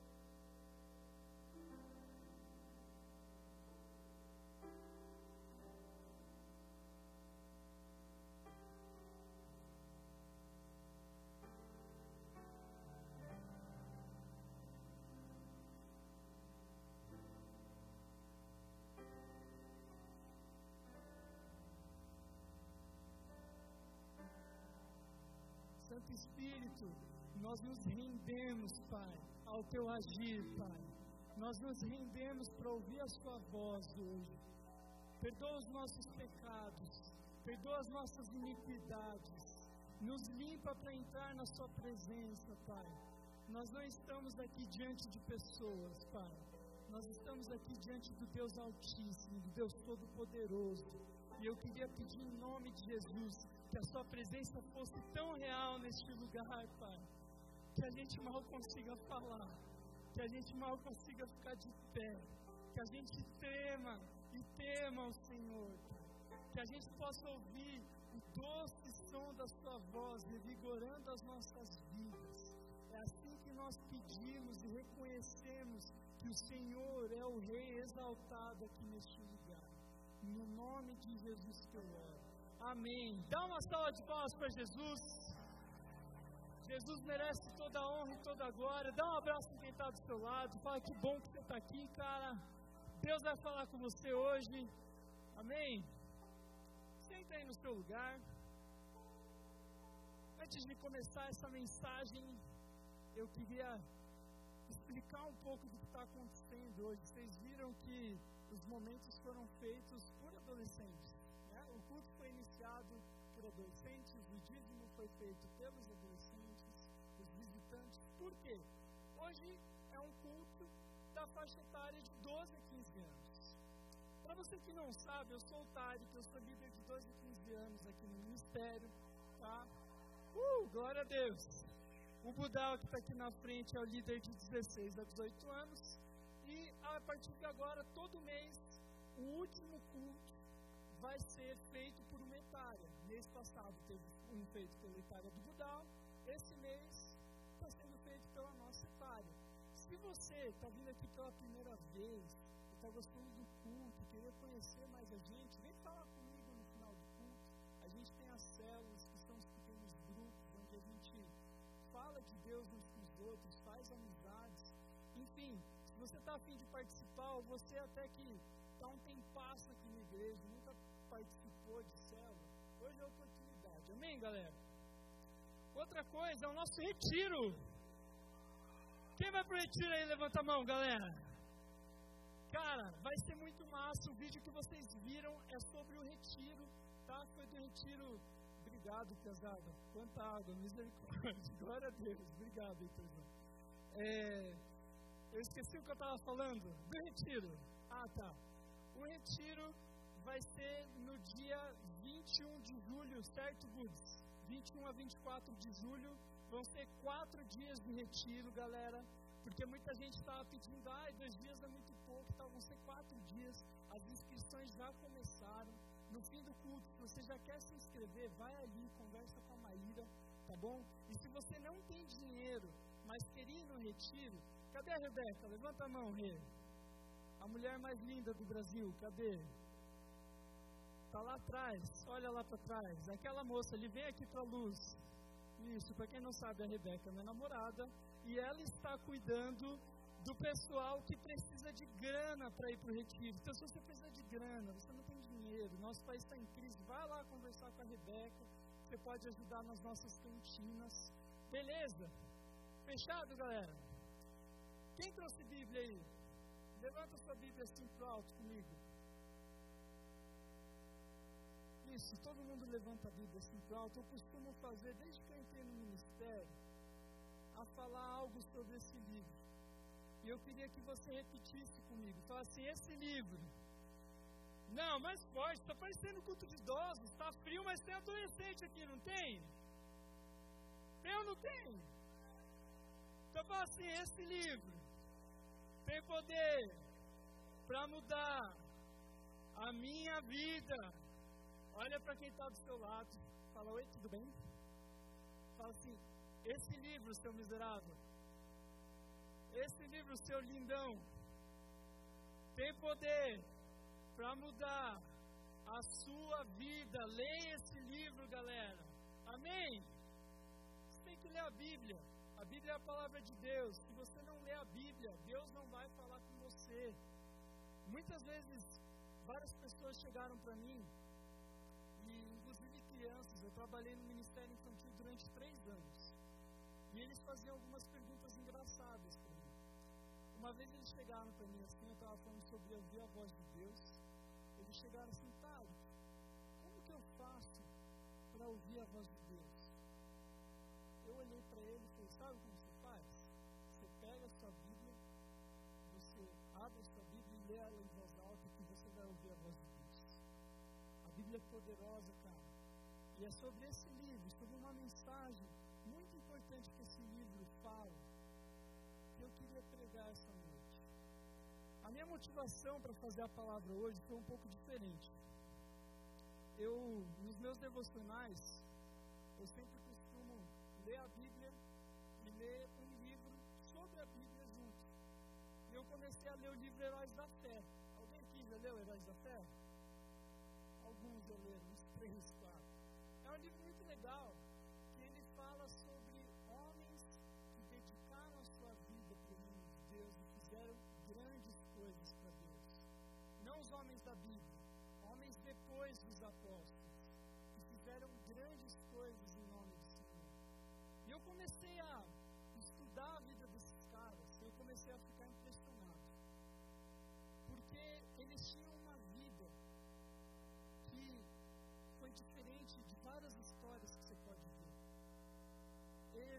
Santo Espírito, nós nos rendemos, Pai, ao Teu agir, Pai. Nós nos rendemos para ouvir a Sua voz hoje. Perdoa os nossos pecados, perdoa as nossas iniquidades, nos limpa para entrar na Sua presença, Pai. Nós não estamos aqui diante de pessoas, Pai. Nós estamos aqui diante do Deus Altíssimo, do Deus Todo-Poderoso. E eu queria pedir em nome de Jesus que a Sua presença fosse tão real neste lugar, Pai, que a gente mal consiga falar, que a gente mal consiga ficar de pé, que a gente trema e tema o Senhor, que a gente possa ouvir o doce som da Sua voz, revigorando as nossas vidas. É assim que nós pedimos e reconhecemos que o Senhor é o Rei exaltado aqui neste lugar. No nome de Jesus que eu oro. Amém. Dá uma salva de palmas para Jesus. Jesus merece toda a honra e toda a glória. Dá um abraço em quem está do seu lado. Fala que bom que você está aqui, cara. Deus vai falar com você hoje. Amém. Senta aí no seu lugar. Antes de começar essa mensagem, eu queria explicar um pouco do que está acontecendo hoje. Vocês viram que os momentos foram feitos por adolescentes. Né? O culto foi iniciado por adolescentes, o dízimo foi feito pelos adolescentes, os visitantes. Por quê? Hoje é um culto da faixa etária de doze a quinze anos. Para você que não sabe, eu sou o Tarek, eu sou líder de doze a quinze anos aqui no ministério, tá? Uh, glória a Deus! O Budal, que está aqui na frente, é o líder de dezesseis a dezoito anos. E a partir de agora, todo mês, o último culto vai ser feito por uma etária. Mês passado teve um feito pela etária do Budal. Esse mês está sendo feito pela nossa etária. Se você está vindo aqui pela primeira vez, está gostando do culto, querer conhecer mais a gente, vem falar comigo no final do culto. A gente tem as células, que são os pequenos grupos, onde a gente fala de Deus uns com os outros, faz amizades. Enfim, se você está a fim de participar, ou você até que está um tempasso aqui na igreja, nunca participou de célula, hoje é a oportunidade. Amém, galera? Outra coisa é o nosso retiro. Quem vai pro retiro aí? Levanta a mão, galera. Cara, vai ser muito massa. O vídeo que vocês viram é sobre o retiro, tá? Foi do retiro. Obrigado, pesada. Quanta água, misericórdia. Glória a Deus. Obrigado, Heitor. É, eu esqueci o que eu estava falando. Do retiro. Ah, tá. O retiro vai ser no dia vinte e um de julho, certo, Buds? vinte e um a vinte e quatro de julho. Vão ser quatro dias de retiro, galera. Porque muita gente estava pedindo, ah, dois dias é muito pouco, então vão ser quatro dias. As inscrições já começaram. No fim do culto, se você já quer se inscrever, vai ali, conversa com a Maíra, tá bom? E se você não tem dinheiro, mas queria ir no retiro, cadê a Rebeca? Levanta a mão, Rê. A mulher mais linda do Brasil, cadê? Tá lá atrás, olha lá para trás. Aquela moça ali, vem aqui para a luz. Isso, para quem não sabe, a Rebeca é minha namorada. E ela está cuidando do pessoal que precisa de grana para ir para o retiro. Então, se você precisa de grana, você não tem dinheiro, nosso país está em crise, vai lá conversar com a Rebeca. Você pode ajudar nas nossas cantinas. Beleza? Fechado, galera? Quem trouxe Bíblia aí? Levanta sua Bíblia assim pro alto comigo. Isso, todo mundo levanta a Bíblia assim pro alto. Eu costumo fazer, desde que eu entrei no ministério, a falar algo sobre esse livro. E eu queria que você repetisse comigo. Fala assim, esse livro. Não, mais forte, está parecendo culto de idosos. Está frio, mas tem adolescente aqui, não tem? Tem ou não tem? Então fala assim, esse livro tem poder para mudar a minha vida. Olha para quem está do seu lado. Fala, oi, tudo bem? Fala assim, esse livro, seu miserável, esse livro, seu lindão, tem poder para mudar a sua vida. Leia esse livro, galera. Amém? Você tem que ler a Bíblia. A Bíblia é a palavra de Deus. Se você não ler a Bíblia, Deus não vai falar com você. Muitas vezes, várias pessoas chegaram para mim, e inclusive crianças. Eu trabalhei no Ministério Infantil durante três anos. E eles faziam algumas perguntas engraçadas para mim. Uma vez eles chegaram para mim assim, eu estava falando sobre ouvir a voz de Deus. Eles chegaram assim, Tari, como que eu faço para ouvir a voz de Deus? Eu olhei para ele e falei, sabe como você faz? Você pega a sua Bíblia, você abre a sua Bíblia e lê ela em voz alta que você vai ouvir a voz de Deus. A Bíblia é poderosa, cara. E é sobre esse livro, sobre uma mensagem muito importante que esse livro fala, que eu queria pregar essa noite. A minha motivação para fazer a palavra hoje foi um pouco diferente. Eu, nos meus devocionais, eu sempre costumo ler a Bíblia e ler um livro sobre a Bíblia junto. E eu comecei a ler o livro Heróis da Fé. Alguém aqui já leu Heróis da Fé? Alguns já leram, uns três, quatro. É um livro muito legal, que ele fala sobre homens que dedicaram a sua vida para o reino de Deus e fizeram grandes coisas para Deus. Não os homens da Bíblia, homens depois dos apóstolos, que fizeram grandes coisas em nome do Senhor. E eu comecei a estudar a vida desses caras, e eu comecei a ficar impressionado. Porque eles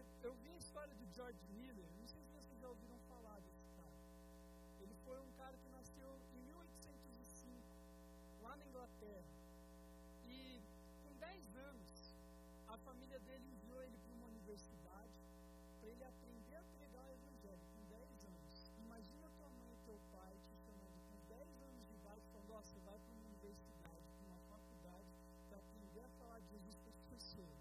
eu vi a história de George Miller, não sei se vocês já ouviram falar desse cara. Ele foi um cara que nasceu em mil oitocentos e cinco, lá na Inglaterra. E com dez anos, a família dele enviou ele para uma universidade para ele aprender a pregar o evangelho, com dez anos. Imagina tua mãe e teu pai te chamando com dez anos de idade, falando, ó, você vai para uma universidade, para uma faculdade, para aprender a falar de Jesus para as pessoas.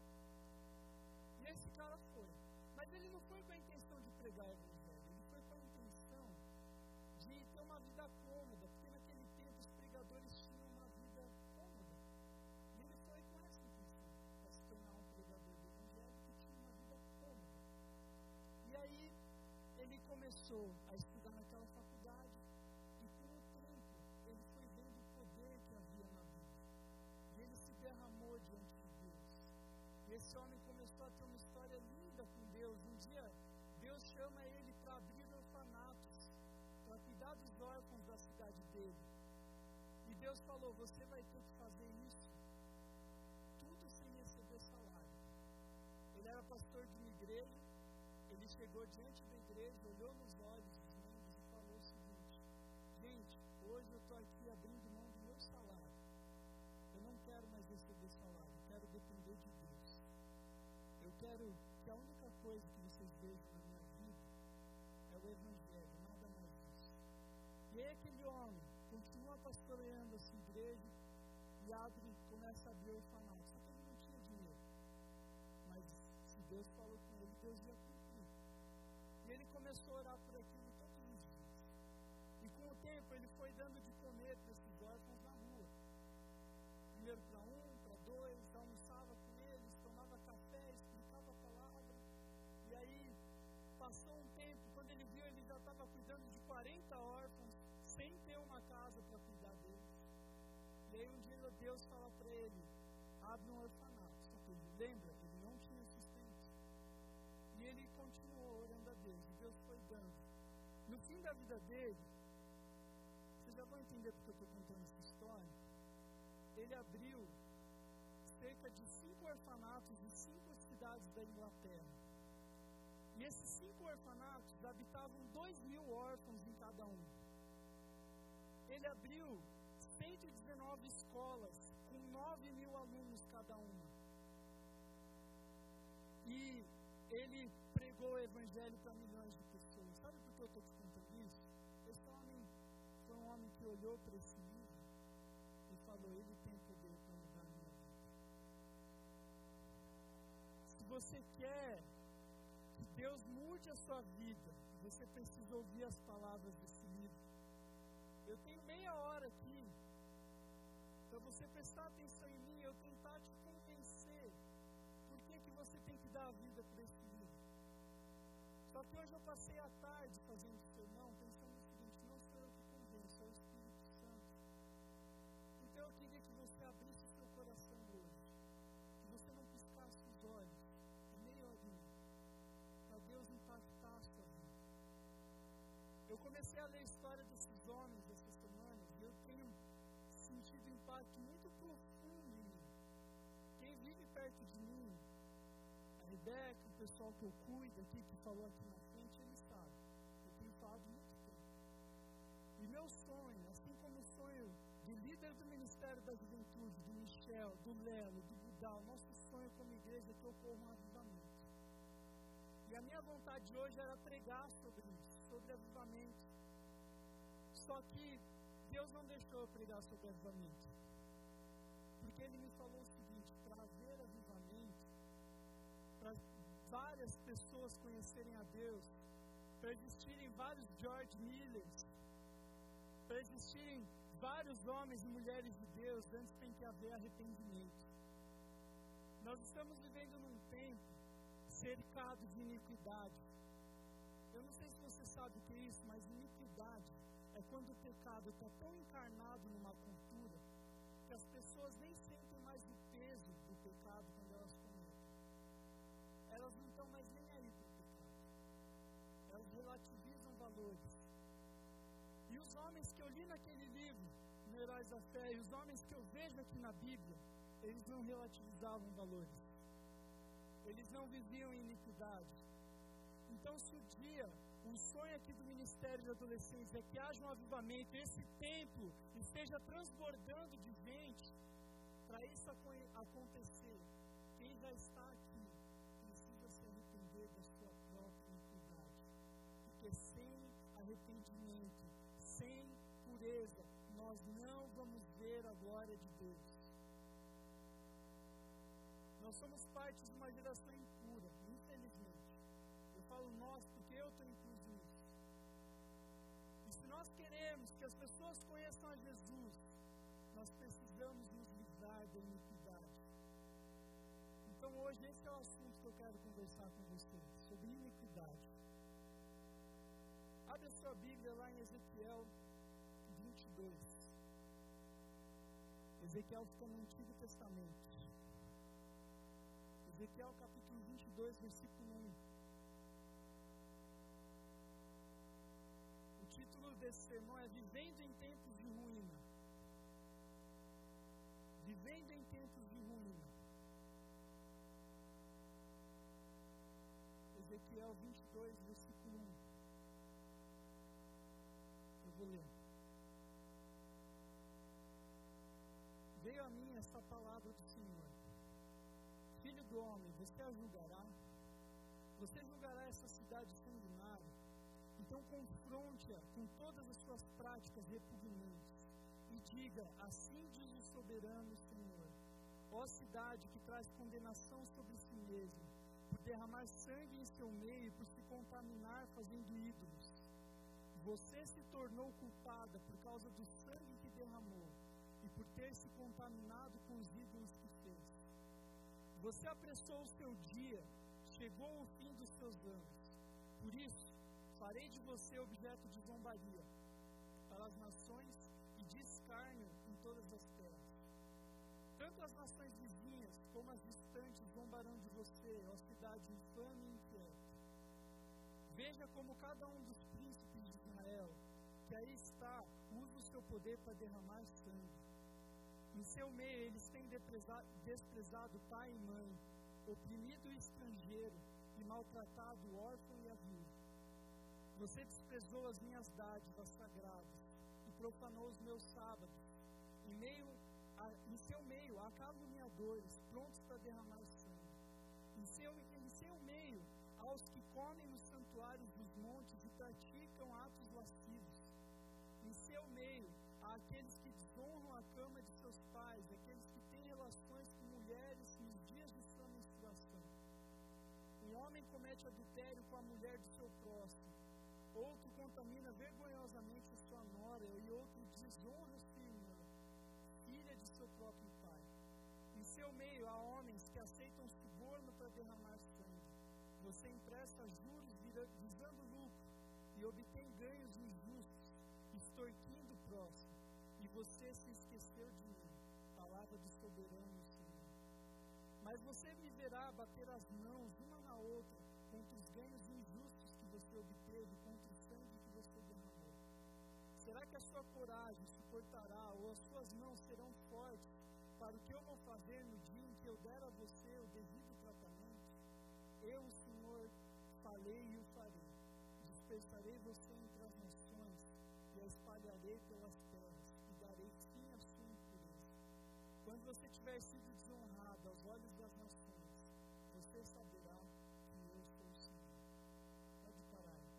E esse cara foi. Mas ele não foi com a intenção de pregar o evangelho, ele foi com a intenção de ter uma vida cômoda, porque naquele tempo os pregadores tinham uma vida cômoda. E ele foi com essa intenção, para se tornar um pregador do evangelho que tinha uma vida cômoda. E aí ele começou a estudar naquela faculdade e com o tempo ele foi vendo o poder que havia na Bíblia. E ele se derramou diante de Deus. E esse homem começou a ter uma história linda com Deus. Um dia, Deus chama ele para abrir orfanatos, para cuidar dos órfãos da cidade dele. E Deus falou, você vai ter que fazer isso, tudo sem receber salário. Ele era pastor de uma igreja, ele chegou diante da igreja, olhou nos olhos dos membros e falou o seguinte, gente, hoje eu estou aqui abrindo mão do meu salário. Eu não quero mais receber salário, eu quero depender de Deus. Eu quero que a única coisa que vocês vejam na minha vida é o Evangelho, nada mais disso. E aí aquele homem continua pastoreando a sua igreja e abre, começa a abrir orfanato. Só que ele não tinha dinheiro. Mas se Deus falou com ele, Deus ia cumprir. E ele começou a orar por aquilo todos os dias. E com o tempo ele foi dando de comer para esses órfãos na rua. Primeiro para um, para dois, almoçava com eles, tomava café, explicava a palavra. E aí, passou um tempo, quando ele viu, ele já estava cuidando de quarenta órfãos, sem ter uma casa para cuidar deles. E aí um dia Deus fala para ele, abre um orfanato. Só que ele lembra, ele não tinha sustento. E ele continuou orando a Deus, e Deus foi dando. No fim da vida dele, vocês já vão entender porque eu estou contando essa história, ele abriu cerca de cinco orfanatos em cinco cidades da Inglaterra. E esses cinco orfanatos habitavam dois mil órfãos em cada um. Ele abriu cento e dezenove escolas com nove mil alunos cada uma. E ele pregou o evangelho para milhões de pessoas. Sabe por que eu estou te contando isso? Esse homem foi um homem que olhou para esse livro e falou, ele tem poder para mudar a minha vida. Se você quer que Deus mude a sua vida, você precisa ouvir as palavras desse livro. Eu tenho meia hora aqui para você prestar atenção em mim, eu tentar te convencer por que, que você tem que dar a vida para esse livro. Só que hoje eu passei a tarde fazendo sermão, pensando no seguinte, não sou eu que convenço, é o Espírito Santo. Então eu queria que você abrisse o seu coração hoje, que você não piscasse os olhos, meia horinha, para Deus impactar a sua vida. Eu comecei a ler a história desses homens essas semanas e eu tenho sentido um impacto muito profundo em mim. Quem vive perto de mim, a Rebeca, o pessoal que eu cuido aqui, que falou aqui na frente, ele sabe. Eu tenho falado muito tempo. E meu sonho, assim como o sonho do líder do Ministério da Juventude, do Michel, do Lelo, do Budal, nosso sonho como igreja é que ocorra um avivamento. E a minha vontade hoje era pregar sobre isso, sobre avivamento. Só que Deus não deixou eu pregar sobre avivamento. Porque Ele me falou o seguinte, para haver avivamento, para várias pessoas conhecerem a Deus, para existirem vários George Millers, para existirem vários homens e mulheres de Deus, antes tem que haver arrependimento. Nós estamos vivendo num tempo cercado de iniquidade. Eu não sei se você sabe o que é isso, mas iniquidade é quando o pecado está tão encarnado numa cultura que as pessoas nem sentem mais o peso do pecado quando elas cometem. Elas não estão mais nem aí para o pecado. Elas relativizam valores. E os homens que eu li naquele livro, no Heróis da Fé, e os homens que eu vejo aqui na Bíblia, eles não relativizavam valores. eles não viviam em iniquidade. Então, se o dia, o sonho aqui do Ministério de Adolescentes é que haja um avivamento, esse templo esteja transbordando de gente, para isso acontecer, quem já está aqui precisa se arrepender da sua própria iniquidade. Porque sem arrependimento, sem pureza, nós não vamos ver a glória de Deus. Nós somos parte de uma geração impura, infelizmente. Eu falo nós porque eu estou incluso nisso. E se nós queremos que as pessoas conheçam a Jesus, nós precisamos nos livrar da iniquidade. Então hoje esse é o assunto que eu quero conversar com vocês, sobre iniquidade. Abre a sua Bíblia lá em Ezequiel vinte e dois. Ezequiel fica no Antigo Testamento. Ezequiel capítulo vinte e dois, versículo um. O título desse sermão é Vivendo em Tempos de Ruína. Vivendo em Tempos de Ruína. Ezequiel vinte e dois, versículo um. Eu vou ler. Veio a mim esta palavra do Senhor. Filho do homem, você a julgará? Você julgará essa cidade sanguinária? Então confronte-a com todas as suas práticas repugnantes e diga, assim diz o soberano Senhor, ó cidade que traz condenação sobre si mesma, por derramar sangue em seu meio e por se contaminar fazendo ídolos. Você se tornou culpada por causa do sangue que derramou e por ter se contaminado com os ídolos que fez. Você apressou o seu dia, chegou o fim dos seus anos. Por isso, farei de você objeto de zombaria para as nações e de escárnio em todas as terras. Tanto as nações vizinhas como as distantes zombarão de você, ó cidade infame e inquieta. Veja como cada um dos príncipes de Israel, que aí está, usa o seu poder para derramar sangue. Em seu meio eles têm desprezado pai e mãe, oprimido o estrangeiro e maltratado o órfão e a viúva. Você desprezou as minhas dádivas sagradas e profanou os meus sábados. Em, meio a, em seu meio há caluniadores prontos para derramar sangue. Em seu, em seu meio há os que comem nos santuários dos montes e praticam atos lascivos. Em seu meio há aqueles que desonram a cama de seus pais, aqueles que têm relações com mulheres nos dias de sua menstruação. Um homem comete adultério com a mulher de seu próximo, outro contamina vergonhosamente a sua nora e outro desonra sua irmã, filha de seu próprio pai. Em seu meio há homens que aceitam suborno para derramar sangue. Você empresta juros visando lucro e obtém ganhos injustos, extorquindo o próximo. E você se esqueceu de mim, palavra do soberano Senhor. Mas você me verá bater as mãos uma na outra contra os ganhos injustos que você obteve, contra o sangue que você derramou. Será que a sua coragem suportará ou as suas mãos serão fortes para o que eu vou fazer no dia em que eu der a você o devido tratamento? Eu, o Senhor, falei e o farei. Dispersarei você entre as nações e a espalharei pelas terras e darei fim à sua impureza. Quando você tiver sido desonrado aos olhos das nações, você saberá que eu sou o Senhor. Pode parar aí.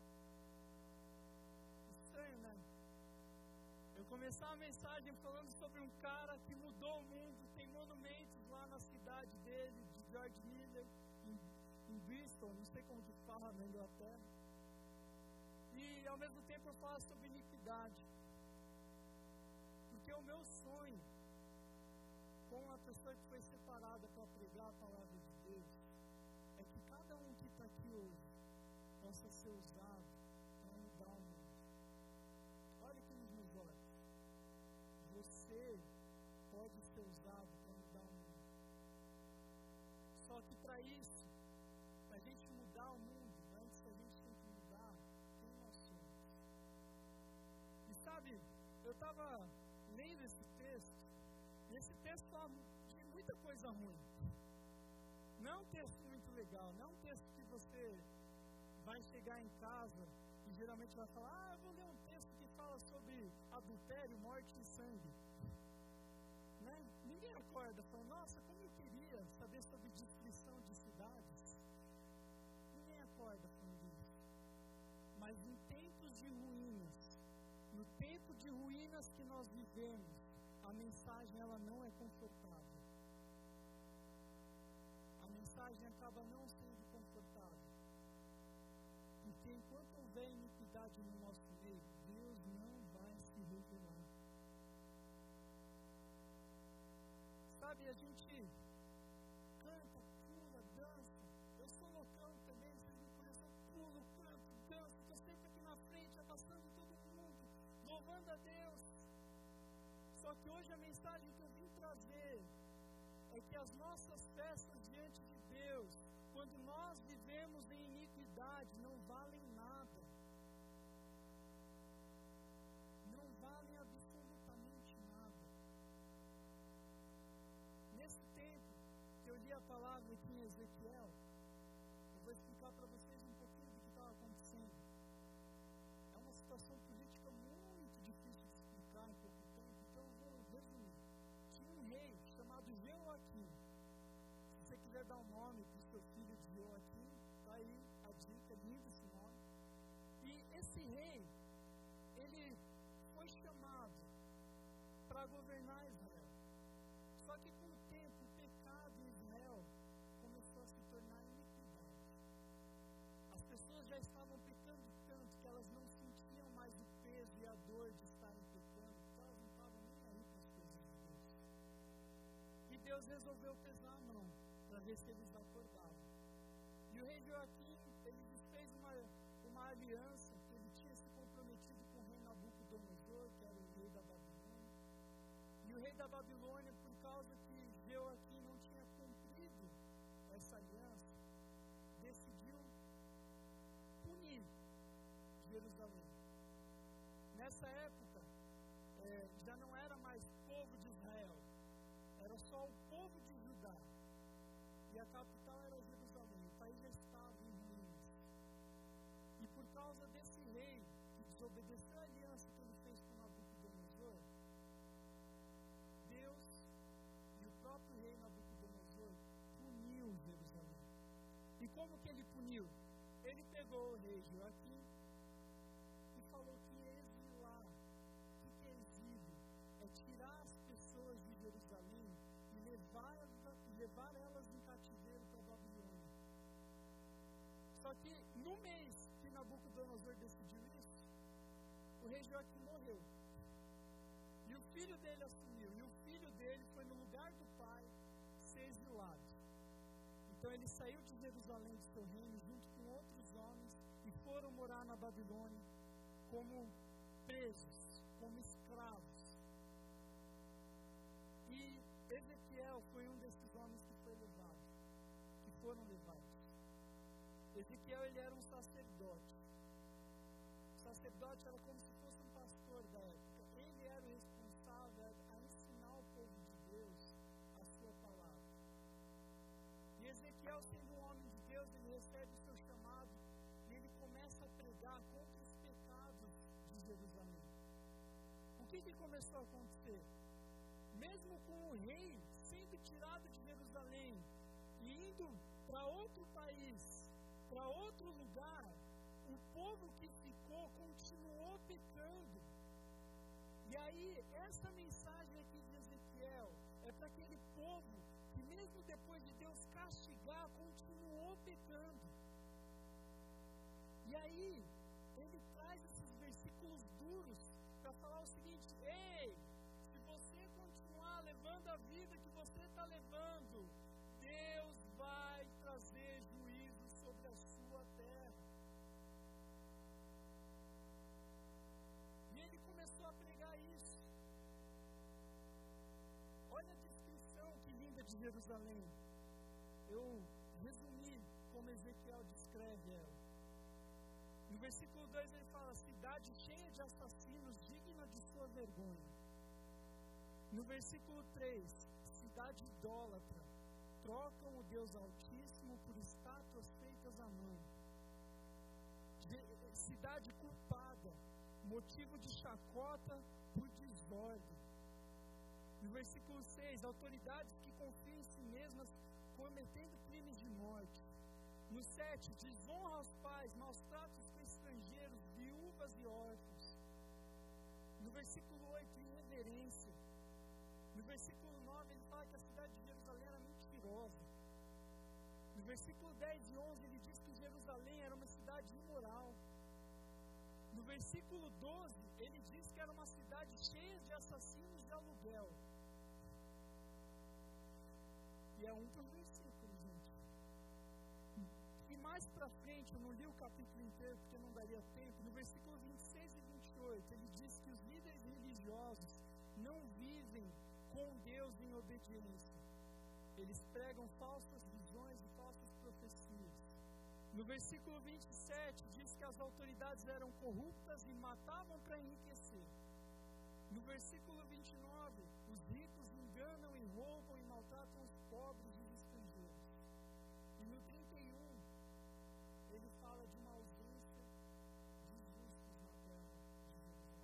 Estranho, né? Eu começar a mensagem falando sobre um cara que mudou o mundo, tem monumentos lá na cidade dele, de George Miller, em, em Bristol, não sei como que fala na Inglaterra. E ao mesmo tempo eu falo sobre iniquidade. Porque o meu sonho, com a pessoa que foi separada para pregar a palavra de Deus, é que cada um que está aqui hoje possa ser usado para mudar o mundo. Olha aqui nos meus olhos. Você pode ser usado para mudar o mundo. Só que para isso, para a gente mudar o mundo, antes a gente tem que mudar quem nós somos. E sabe, eu estava lendo esse texto, e esse texto fala de muita coisa ruim. Não é um texto muito legal, não é um texto que você vai chegar em casa e geralmente vai falar, ah, eu vou ler um texto que fala sobre adultério, morte e sangue. Né? Ninguém acorda falando, nossa, como eu queria saber sobre destruição de cidades. Ninguém acorda falando isso. Mas em tempos de ruínas, no tempo de ruínas que nós vivemos, a mensagem ela não é confortável. A mensagem acaba não sendo confortável. Porque enquanto houver iniquidade no nosso meio, Deus não vai se revelar. Sabe, a gente canta, pula, dança. Eu sou loucão também, vocês me conhecem, eu pulo, canto, danço, estou sempre aqui na frente, abraçando todo mundo, louvando a Deus. Só que hoje a mensagem que eu vim trazer é que as nossas festas diante de Deus, quando nós vivemos em iniquidade, não valem nada. Não valem absolutamente nada. Nesse tempo que eu li a palavra aqui em Ezequiel, eu vou explicar para vocês um pouquinho do que estava acontecendo. É uma situação política muito difícil de explicar em pouco tempo, então eu vou resumir. Tinha um rei chamado Jeoaquim. Se você quiser dar um nome para o seu filho de Jeoaquim, está aí a dica, lindo esse nome. E esse rei, ele foi chamado para governar Israel. Só que com o tempo, o pecado em Israel começou a se tornar iniquidade. As pessoas já estavam pecando tanto que elas não sentiam mais o peso e a dor de estarem pecando, porque elas não estavam nem aí para as coisas de Deus. E Deus resolveu pesar a mão para ver se eles acordavam. E o rei Joaquim, ele fez uma, uma aliança, que ele tinha se comprometido com o rei Nabucodonosor, que era o rei da Babilônia. E o rei da Babilônia, por causa que Joaquim não tinha cumprido essa aliança, decidiu punir Jerusalém. Nessa época, é, já não era mais povo de Israel, era só o povo de Judá. E a capital era Jerusalém, o país já estava em ruínas. E por causa desse rei, que desobedeceu a aliança que ele fez com Nabucodonosor, Deus e o próprio rei Nabucodonosor puniu Jerusalém. E como que ele puniu? Ele pegou o rei Joaquim e falou que ia exilar. O que é exílio? É tirar as pessoas de Jerusalém e levar, levar elas em cativeiro para a Babilônia. Só que no mês que Nabucodonosor decidiu isso, o rei Joaquim morreu. E o filho dele assumiu. E o filho dele foi no lugar do pai ser exilado. Então ele saiu de Jerusalém, de seu reino, junto com outros homens, e foram morar na Babilônia como presos, como escravos. E Ezequiel foi um desses homens que foi levado, que foram levados. Ezequiel, ele era um sacerdote. O sacerdote era como se fosse um pastor da época. Ele era o responsável a ensinar o povo de Deus a sua palavra. E Ezequiel, sendo um homem de Deus, ele recebe o seu chamado e ele começa a pregar contra os pecados de Jerusalém. O que que começou a acontecer? Mesmo com o rei sendo tirado de Jerusalém e indo para outro país, para outro lugar, o povo que ficou continuou pecando. E aí, essa mensagem aqui de Ezequiel é para aquele povo que mesmo depois de Deus castigar, continuou pecando. E aí, ele traz esses versículos duros para falar o seguinte: ei, se você continuar levando a vida que você está levando, Deus vai trazer juízo sobre a sua terra. E ele começou a pregar isso. Olha a descrição que linda de Jerusalém. Eu resumi como Ezequiel descreve ela. No versículo dois ele fala: cidade cheia de assassinos, digna de sua vergonha. No versículo três, cidade idólatra, trocam o Deus Altíssimo por estátuas feitas à mão. De, cidade culpada, motivo de chacota por desordem. No versículo seis, autoridades que confiam em si mesmas cometendo crimes de morte. No sete, desonra aos pais, maus tratos com estrangeiros, viúvas e órfãos. No versículo oito, irreverência. No versículo nove, ele fala que a cidade de Jerusalém era mentirosa. No versículo dez e onze, ele diz que Jerusalém era uma cidade imoral. No versículo doze, ele diz que era uma cidade cheia de assassinos de aluguel. E é um por versículo, gente. E mais pra frente, eu não li o capítulo inteiro porque não daria tempo, no versículo vinte e seis e vinte e oito, ele diz que os líderes religiosos não vivem com Deus em obediência. Eles pregam falsas visões e falsas profecias. No versículo vinte e sete, diz que as autoridades eram corruptas e matavam para enriquecer. No versículo vinte e nove, os ricos enganam e roubam e maltratam os pobres e os estrangeiros. E no trinta e um, ele fala de uma ausência de justos na terra de Jerusalém.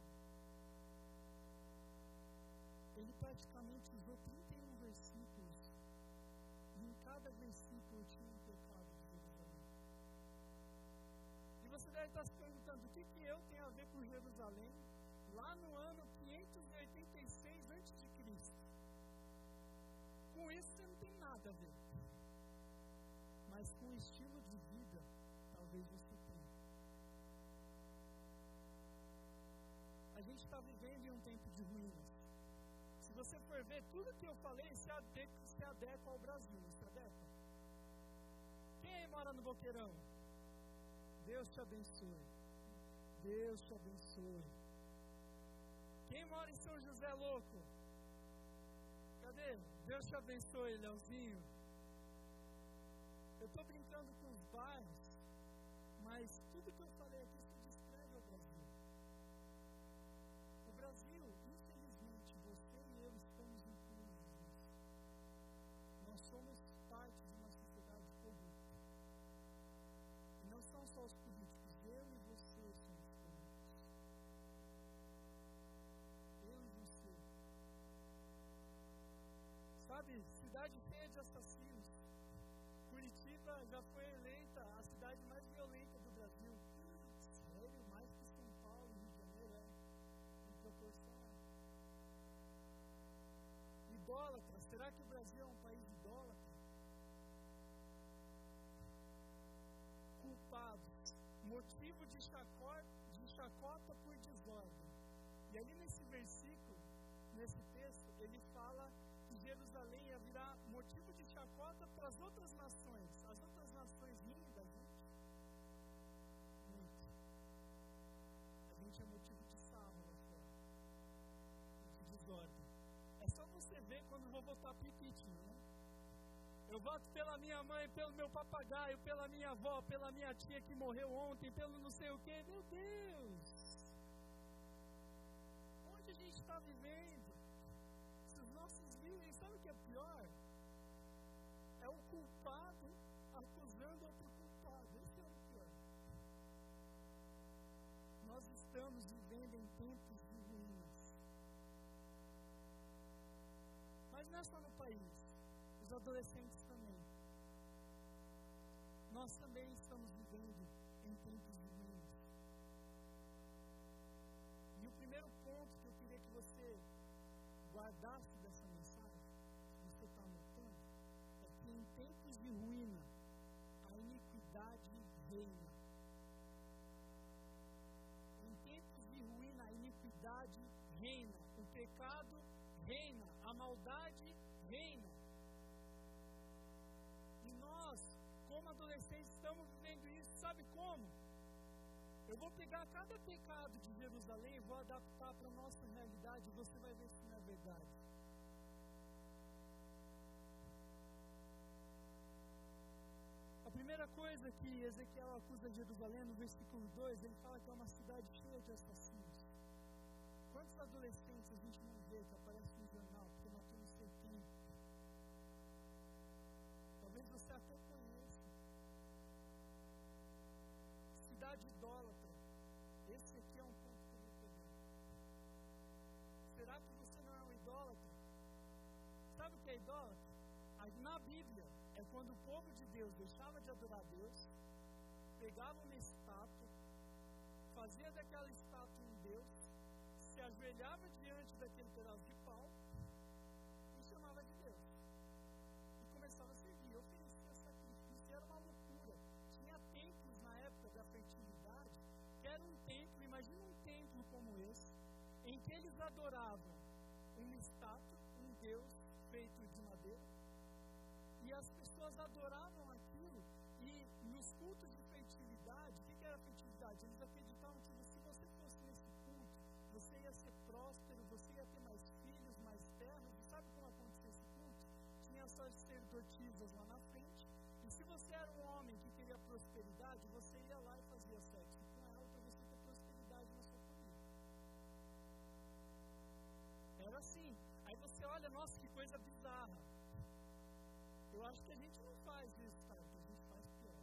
Ele praticamente usou trinta e um versículos, e em cada versículo tinha um pecado de Jerusalém. E você deve estar se perguntando, o que, que eu tenho a ver com Jerusalém lá no ano quinhentos e oitenta e seis antes de Cristo? Com isso você não tem nada a ver. Mas com o estilo de vida, talvez você tenha. A gente está vivendo em um tempo de ruínas. Se você for ver, tudo que eu falei se adequa, se adequa ao Brasil. Se adequa. Quem mora no Boqueirão? Deus te abençoe. Deus te abençoe. Quem mora em São José Louco? Cadê? Deus te abençoe, Leozinho. Eu estou brincando com os bairros, mas tudo que eu falei aqui se descreve ao Brasil. O Brasil, infelizmente, você e eu estamos inclusos nisso. Nós somos parte de uma sociedade corrupta. E não são só os políticos, eu e você somos corruptos. Eu e você. Sabe, cidade cheia de assassinos. Curitiba já foi eleita a cidade mais violenta do Brasil. Sério? Mais que São Paulo e Rio de Janeiro, é? Em proporção. Idólatra. Será que o Brasil é um país idólatra? Culpados. Motivo de chacota, de chacota por desordem. E ali nesse versículo, nesse texto, ele fala que Jerusalém ia virar motivo de chacota para as outras nações. As outras nações riem da gente. Muito. A gente é motivo de sarro lá fora. De desordem. É só você ver quando eu vou votar piquitinho, né? Eu voto pela minha mãe, pelo meu papagaio, pela minha avó, pela minha tia que morreu ontem, pelo não sei o quê. Meu Deus! Onde a gente está vivendo? Se os nossos líderes, sabe o que é pior? É o culpado acusando outro culpado. Esse é o pior. Nós estamos vivendo em tempos de ruínas. Mas não é só no país. Os adolescentes também. Nós também estamos vivendo em tempos de ruínas. E o primeiro ponto que eu queria que você guardasse dessa mensagem, se você está anotando, é que em tempos de ruína, a iniquidade reina. Em tempos de ruína, a iniquidade reina. O pecado reina. A maldade reina. E nós, como adolescentes, estamos vivendo isso. Sabe como? Eu vou pegar cada pecado de Jerusalém e vou adaptar para a nossa realidade e você vai ver se não é verdade. A primeira coisa que Ezequiel acusa Jerusalém no versículo dois, ele fala que é uma cidade cheia de assassinos. Quantos adolescentes a gente não vê que aparece no jornal porque matou no setembro? é idólatra? Na Bíblia, é quando o povo de Deus deixava de adorar Deus, pegava uma estátua, fazia daquela estátua um Deus, se ajoelhava diante daquele pedaço de pau e chamava de Deus. E começava a servir, oferecia sacrifício, era uma loucura. Tinha templos na época da fertilidade, que era um templo, imagina um templo como esse, em que eles adoravam uma estátua, um Deus feito de madeira, e as pessoas adoravam aquilo, e nos cultos de fertilidade, o que, que era fertilidade? Eles acreditavam que se você fosse nesse culto, você ia ser próspero, você ia ter mais filhos, mais terras. E sabe como acontecia esse culto? Tinha só sacerdotisas lá na frente, e se você era um homem que queria prosperidade, você ia lá e fazia sexo com ela para você ter prosperidade na sua família. Era assim. Aí você olha, nossa, que coisa bizarra. Eu acho que a gente não faz isso, tá? A gente faz pior.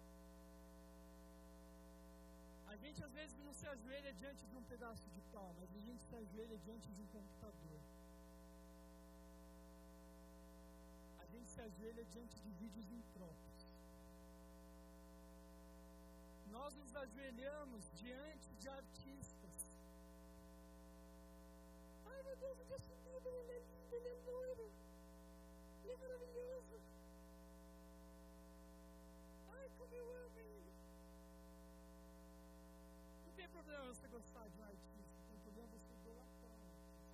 A gente às vezes não se ajoelha diante de um pedaço de pau, mas a gente se ajoelha diante de um computador. A gente se ajoelha diante de vídeos impróprios. Nós nos ajoelhamos diante de artistas. Ai meu Deus, eu Justin Bieber, ele é lindo, ele é loiro. Ele é maravilhoso. Ai, como eu amo ele. Não tem problema você gostar de um artista, tem problema você idolatrar um artista.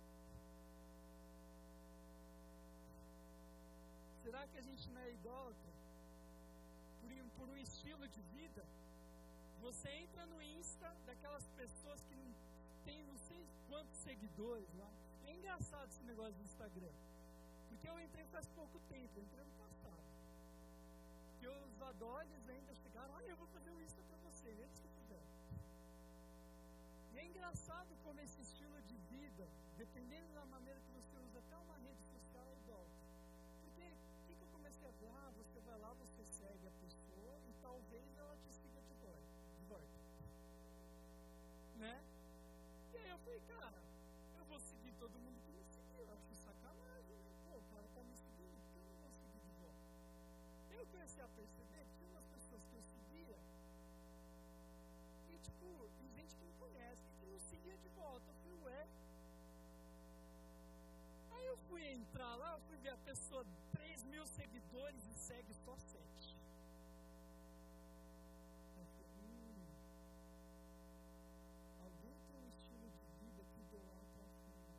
Será que a gente não é idólatra? Por um, por um estilo de vida? Você entra no Insta daquelas pessoas que não tem não sei quantos seguidores lá. É engraçado esse negócio do Instagram. Porque eu entrei faz pouco tempo, eu entrei no passado. Porque os adolescentes ainda chegaram, ah, eu vou fazer um Insta pra você, eles que fizeram. E é engraçado como esse estilo de vida, dependendo da maneira que você usa até uma rede social, é idólatra. Porque o que, que eu comecei a ver? Ah, você vai lá, você segue a pessoa e talvez ela te siga de volta. De volta. Né? E aí eu falei, cara, eu vou seguir todo mundo que me seguiu. Eu acho sacanagem, né? Pô, o cara tá me seguindo, por que eu não vou seguir de volta? Eu comecei a perceber que tinha umas pessoas que eu seguia e, tipo, tem gente que me conhece que não seguia de volta. Eu falei, ué? Aí eu fui entrar lá, eu fui ver a pessoa, três mil seguidores e segue só sete. Eu falei, hum, alguém tem um estilo de vida que idolatra a fama.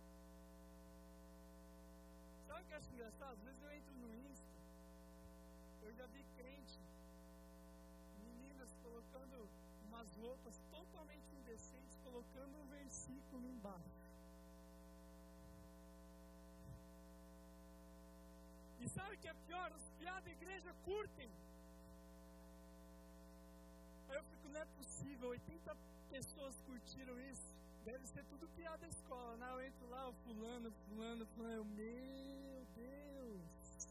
Sabe o que eu acho engraçado? Às vezes eu entro no Insta, eu já vi crente, meninas colocando umas roupas totalmente indecentes, colocando um versículo embaixo. E sabe o que é pior? Os piadas da igreja curtem. Aí eu fico, não é possível, oitenta pessoas curtiram isso. Deve ser tudo piada da escola, né? Eu entro lá, o fulano, fulano, fulano, eu, meu Deus.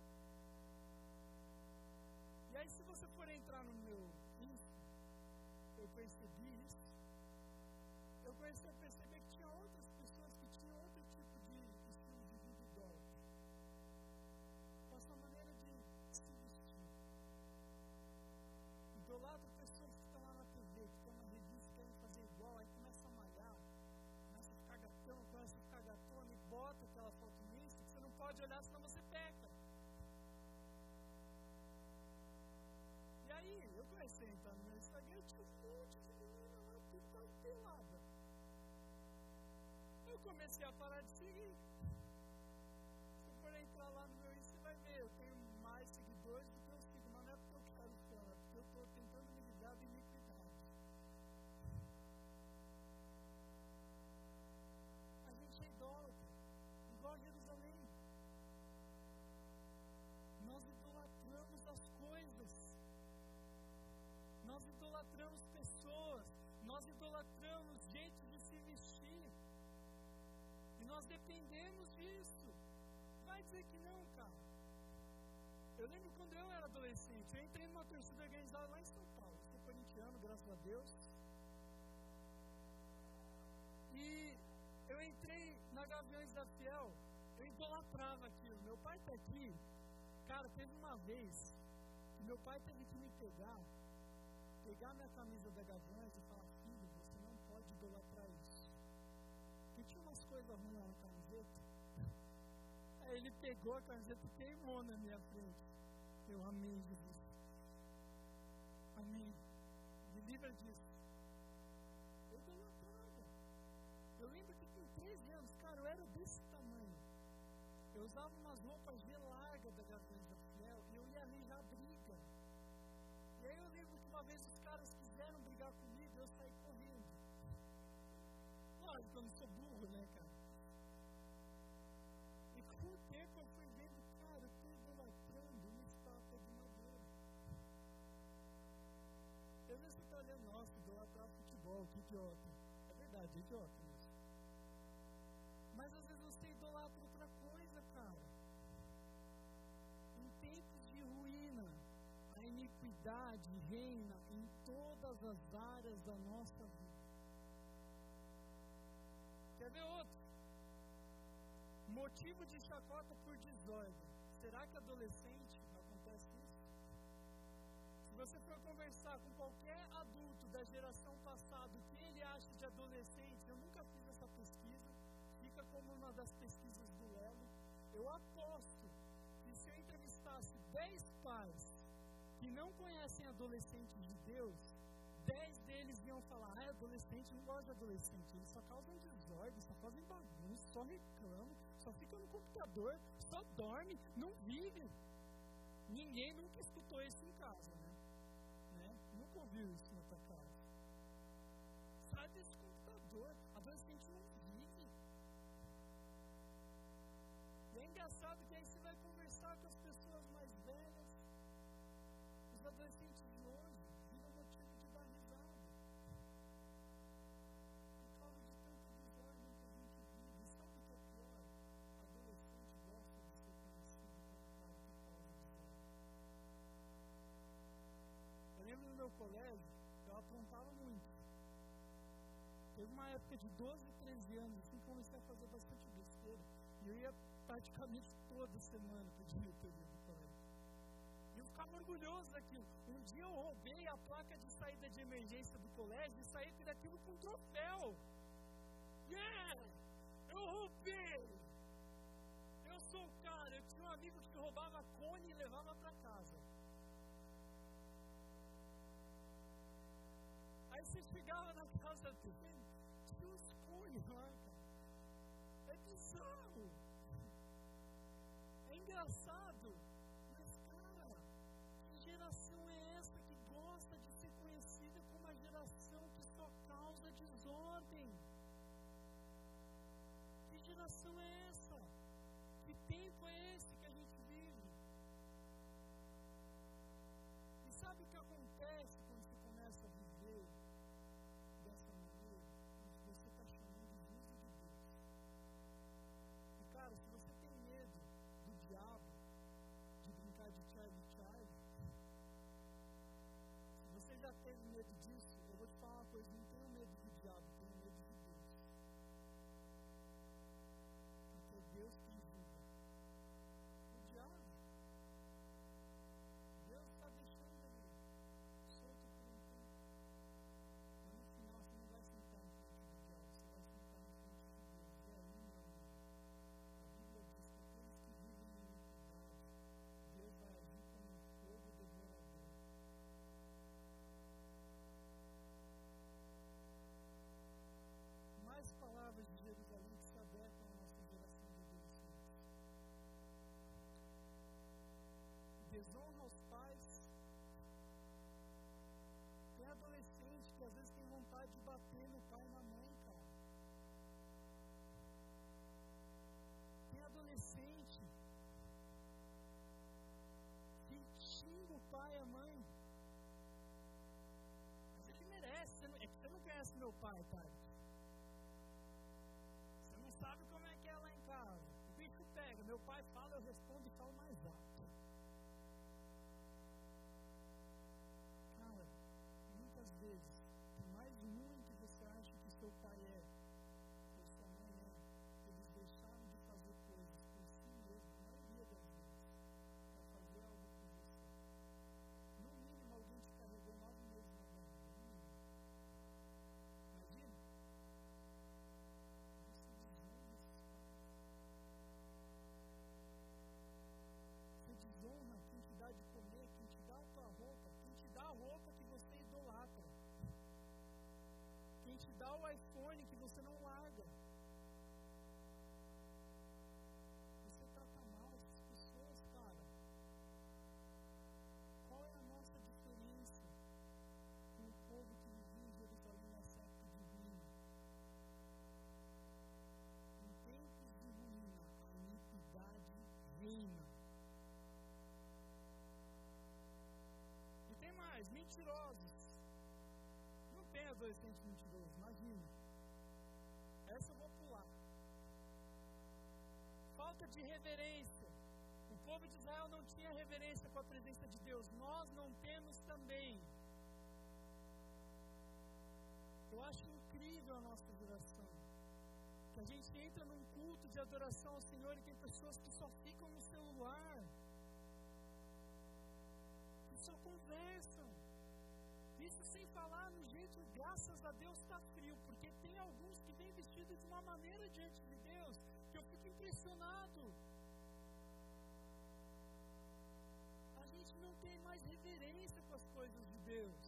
E aí se você for entrar no meu Insta, eu percebi isso. Eu comecei a perceber que tinha outras pessoas que tinham outro tipo de estilo de vida idólatra. Com essa maneira de se vestir. Idolatra pessoas que estão lá na T V, que estão na revista, querem fazer igual, aí começa a malhar, começa a ficar gatão, começa a ficar gatona e bota aquela foto no Insta que você não pode olhar, senão você peca. E aí, eu comecei a entrar no meu Instagram e tinha um monte de menina lá que estava pelada. Eu comecei a parar de seguir. Se eu for entrar lá no meu Insta, você vai ver, eu tenho mais seguidores do que eu sigo, mas não é porque eu quero fama, é porque eu estou tentando me livrar da iniquidade. A gente é idólatra, igual a Jerusalém. Nós idolatramos as coisas. Nós idolatramos pessoas, nós idolatramos jeito de se vestir, e nós dependemos disso. Vai dizer que não, cara. Eu lembro quando eu era adolescente, eu entrei numa torcida organizada lá em São Paulo. Eu sou corintiano, graças a Deus. E eu entrei na Gaviões da Fiel, eu idolatrava aquilo. Meu pai tá aqui. Cara, teve uma vez que meu pai teve que me pegar, pegar minha camisa da Gaviões e falar: filho, você não pode idolatrar isso. Porque tinha umas coisas ruins lá na camiseta. Aí ele pegou a camiseta e queimou na minha frente. Eu amei Jesus. Amém. Me livra disso. Eu idolatrava. Eu lembro que com treze anos, cara, eu era desse tamanho. Eu usava umas roupas G largas da Gaviões da Fiel e eu ia arranjar briga. E aí eu lembro que uma vez os caras quiseram brigar comigo e eu saí correndo. Lógico, eu não sou burro, né, cara? E com o tempo eu fui vendo, cara, eu estou idolatrando uma estátua de madeira. Eu vejo você está olhando, nossa, idolatrar futebol, que idiota. É verdade, é idiota mesmo. Mas às vezes você idolatra outra coisa, cara. Em tempos de ruína, a iniquidade reina em todas as áreas da nossa vida. Quer ver outro? Motivo de chacota por desordem. Será que adolescente acontece isso? Se você for conversar com qualquer adulto da geração passada, o que ele acha de adolescente, eu nunca fiz essa pesquisa, fica como uma das pesquisas do Lelo. Eu aposto que se eu entrevistasse dez pais que não conhecem adolescentes de Deus, dez deles iam falar: ah, adolescente, não gosta de adolescente, eles só causam desordem, só fazem bagunça, só reclamam, só fica no computador, só dorme, não vive. Ninguém nunca escutou isso em casa, né? né? Nunca ouviu isso na tua casa. Sai desse computador, adolescente não vive. E é engraçado que aí você vai conversar com as pessoas mais velhas, os adolescentes de hoje viram motivo de dar risada. Por causa de tanto desordem que a gente vive. E sabe o que é pior? Adolescente gosta de ser conhecido como cara que causa desordem. Eu lembro no meu colégio, eu aprontava muito. Teve uma época de doze, treze anos, assim, que eu comecei a fazer bastante besteira. E eu ia praticamente toda semana para o diretoria do colégio. E eu ficava orgulhoso daquilo. Um dia eu roubei a placa de saída de emergência do colégio e saí daquilo com um troféu. Yeah! Eu roubei! Eu sou o cara. Eu tinha um amigo que roubava cone e levava para casa. Aí você chegava na casa dele, tinha uns cones lá, cara. É bizarro. É engraçado. Mas, cara, que geração é essa que gosta de ser conhecida como a geração que só causa desordem? Que geração é essa? Que tempo é esse que a gente vive? E sabe o que acontece quando você começa a viver dessa maneira? Você está chamando o juízo de Deus. E cara, se você tem medo do diabo, de brincar de Charlie Charlie, se você já teve medo disso, eu vou te falar uma coisa: não tenho medo do diabo, tenho medo de Deus. Porque é Deus quem julga. O diabo, Deus está deixando ele solto por um tempo. Mas no final você não vai sentar na frente do diabo, você vai sentar na frente de Deus. E aí, meu amigo, a Bíblia diz que aqueles que vivem em iniquidade, Deus vai agir como um fogo devorador. Mais palavras de Jerusalém que se adequam à nossa geração de adolescentes. Desonra aos pais. Tem adolescente que às vezes tem vontade de bater no pai e na mãe, cara. Tem adolescente que xinga o pai e a mãe. Mas ele merece. Você não, é que você não conhece meu pai, pai. Você não sabe como é que é lá em casa. O bicho pega. Meu pai fala, eu respondo e falo mais alto. Cara, muitas vezes, por mais ruim que você acha que seu pai é, ou sua mãe é, eles deixaram de fazer coisas por adolescente mentiroso, imagina. Essa eu vou pular. Falta de reverência. O povo de Israel não tinha reverência com a presença de Deus. Nós não temos também. Eu acho incrível a nossa geração. Que a gente entra num culto de adoração ao Senhor e tem pessoas que só ficam no celular. Que só conversam. Isso sem falar no jeito, graças a Deus está frio. Porque tem alguns que vêm vestidos de uma maneira diante de Deus que eu fico impressionado. A gente não tem mais reverência com as coisas de Deus.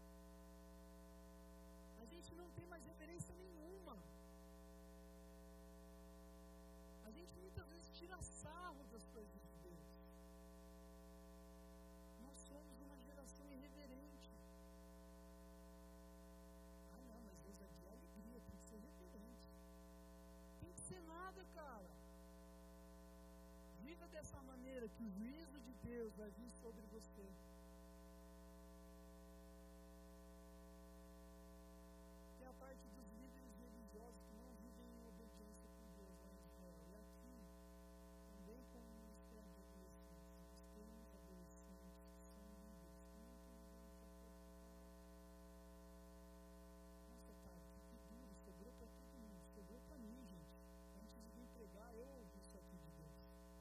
A gente não tem mais reverência nenhuma. A gente muitas vezes tira sarro das coisas de Deus. Nós somos uma geração irreverente. Ah não, mas Deus é de alegria, tem que ser reverente. Tem que ser nada, cara. Viva dessa maneira que o juízo de Deus vai vir sobre você. Tem a parte dos líderes religiosos que não vivem em obediência com Deus lá em Israel. E aqui, também como um ministério de adolescentes, nós temos adolescentes que são líderes, que não têm vivendo de acordo com a palavra. Nossa, cara, que duro, sobrou para todo mundo, sobrou para mim, gente. Antes de vir pregar, eu ouvi isso aqui de Deus.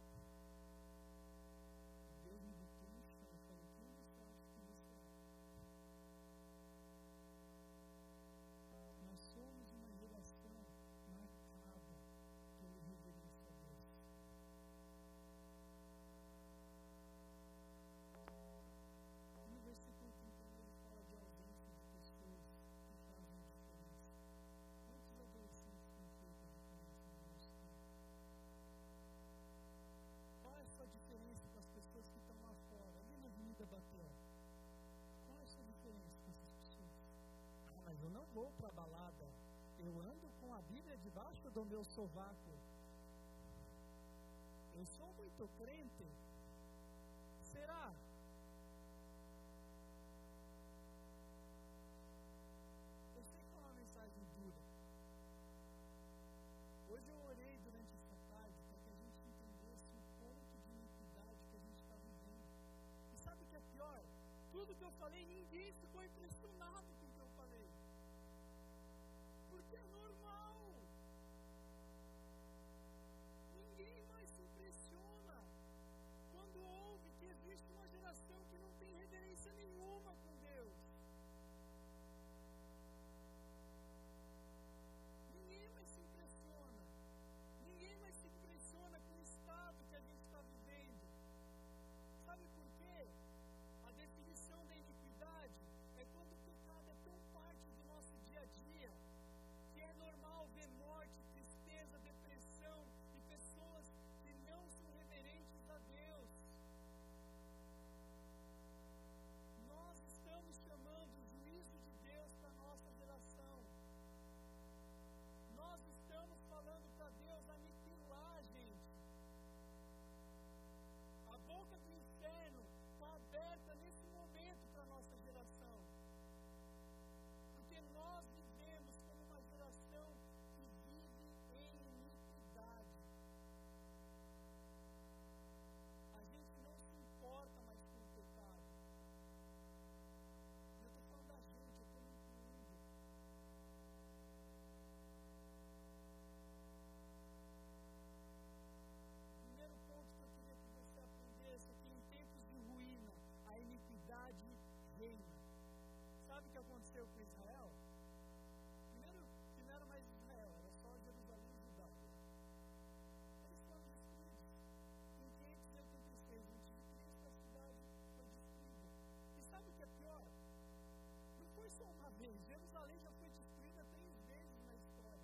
Deus me botou no chão e falou, quem você acha que você é? Nós somos uma geração marcada pela reverência a Deus. No versículo trinta ele fala de ausência de pessoas que fazem a diferença. Quantos adolescentes têm feito a diferença no nosso tempo? Qual é a sua diferença com as pessoas que estão lá fora, ali na Avenida Batel? Qual é a sua diferença com essas pessoas? Ah, mas eu não vou para a balada. Eu ando com a Bíblia debaixo do meu sovaco. Eu sou muito crente. Será? Eu sei que é uma mensagem dura. Hoje eu orei durante esta tarde para que a gente entendesse o ponto de iniquidade que a gente está vivendo. E sabe o que é pior? Tudo que eu falei, ninguém ficou impressionado com o que eu falei. Porque é normal. Ninguém mais se impressiona quando ouve que existe uma geração que não tem reverência nenhuma com Deus. Ninguém mais se impressiona. Ninguém mais se impressiona com o estado que a gente está vivendo. Sabe por quê? A definição da iniquidade é quando o pecado é tão parte do nosso dia a dia que é normal ver morte, tristeza, depressão e pessoas que não são reverentes a Deus. Nós estamos chamando o juízo de Deus para a nossa geração. Nós estamos falando para Deus aniquilar, gente. A boca do inferno está aberta nesse momento para a nossa geração. Porque nós vivemos como uma geração que vive em iniquidade. A gente não se importa mais com o pecado. Eu estou falando da gente, eu estou me incluindo. O primeiro ponto que eu queria que você aprendesse é que em tempos de ruína, a iniquidade reina. Sabe o que aconteceu com Israel? Primeiro, que não era mais Israel, era só Jerusalém e Judá. Eles foram destruídos. Em quinhentos e oitenta e seis antes de Cristo, a cidade foi destruída. E sabe o que é pior? Não foi só uma vez. Jerusalém já foi destruída três vezes na história.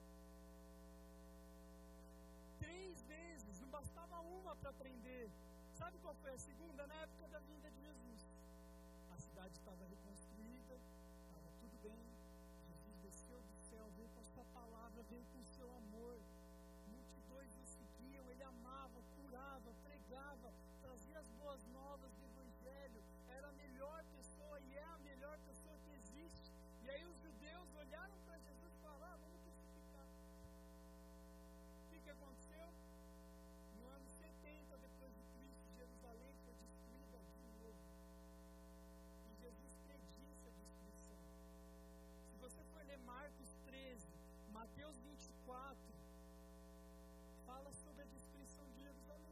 Três vezes. Não bastava uma para prender. Sabe qual foi a segunda? Na época da vinda de Jesus. A cidade estava reconstruída, estava tudo bem. Jesus desceu do céu, veio com a sua palavra, veio com o seu amor. Multidões o seguiam, ele amava, curava, pregava, trazia as boas novas do Evangelho. Era a melhor pessoa e é a melhor pessoa que existe. E E aí os judeus olharam para Jesus e falaram, ah, vamos crucificar. O que, que aconteceu? No ano setenta depois de Cristo, Jerusalém foi destruída de novo. E Jesus prediz a destruição. Se você for ler Marcos treze, Mateus vinte e quatro, fala sobre a destruição de Jerusalém.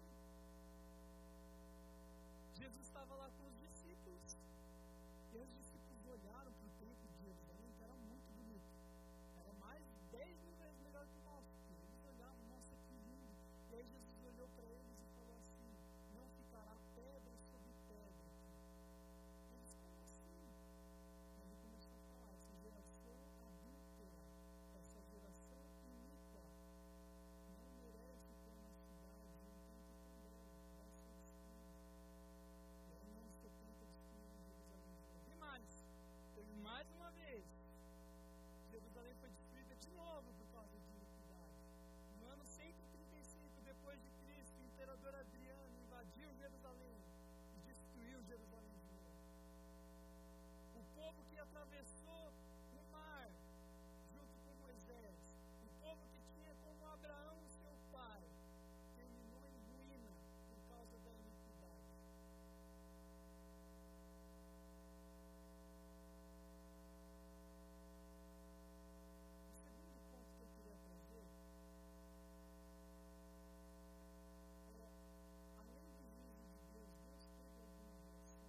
Jesus estava lá com os discípulos, e os discípulos olharam para o templo de Jerusalém, que era muito bonito. Era mais dez mil vezes melhor que o nosso. Eles olhavam, nossa, que lindo. E aí Jesus olhou para eles e falou assim, não ficará pedra sobre pedra aqui. Eles, como assim? E ele começou a falar, essa geração adúltera, essa geração iníqua, não merece ter uma cidade, um templo como ela, vai ser destruída. E aí, no ano setenta, destruíram Jerusalém de novo. E mais, teve mais uma vez, Jerusalém foi destruída de novo por causa de iniquidade. No ano cento e trinta e cinco depois de Cristo, o imperador Adriano invadiu Jerusalém e destruiu Jerusalém de novo. O povo que atravessou o mar junto com Moisés, o povo que tinha como Abraão seu pai, terminou em ruína por causa da iniquidade. O segundo ponto que eu queria trazer é, além do juízo de Deus, Deus teve alguma reação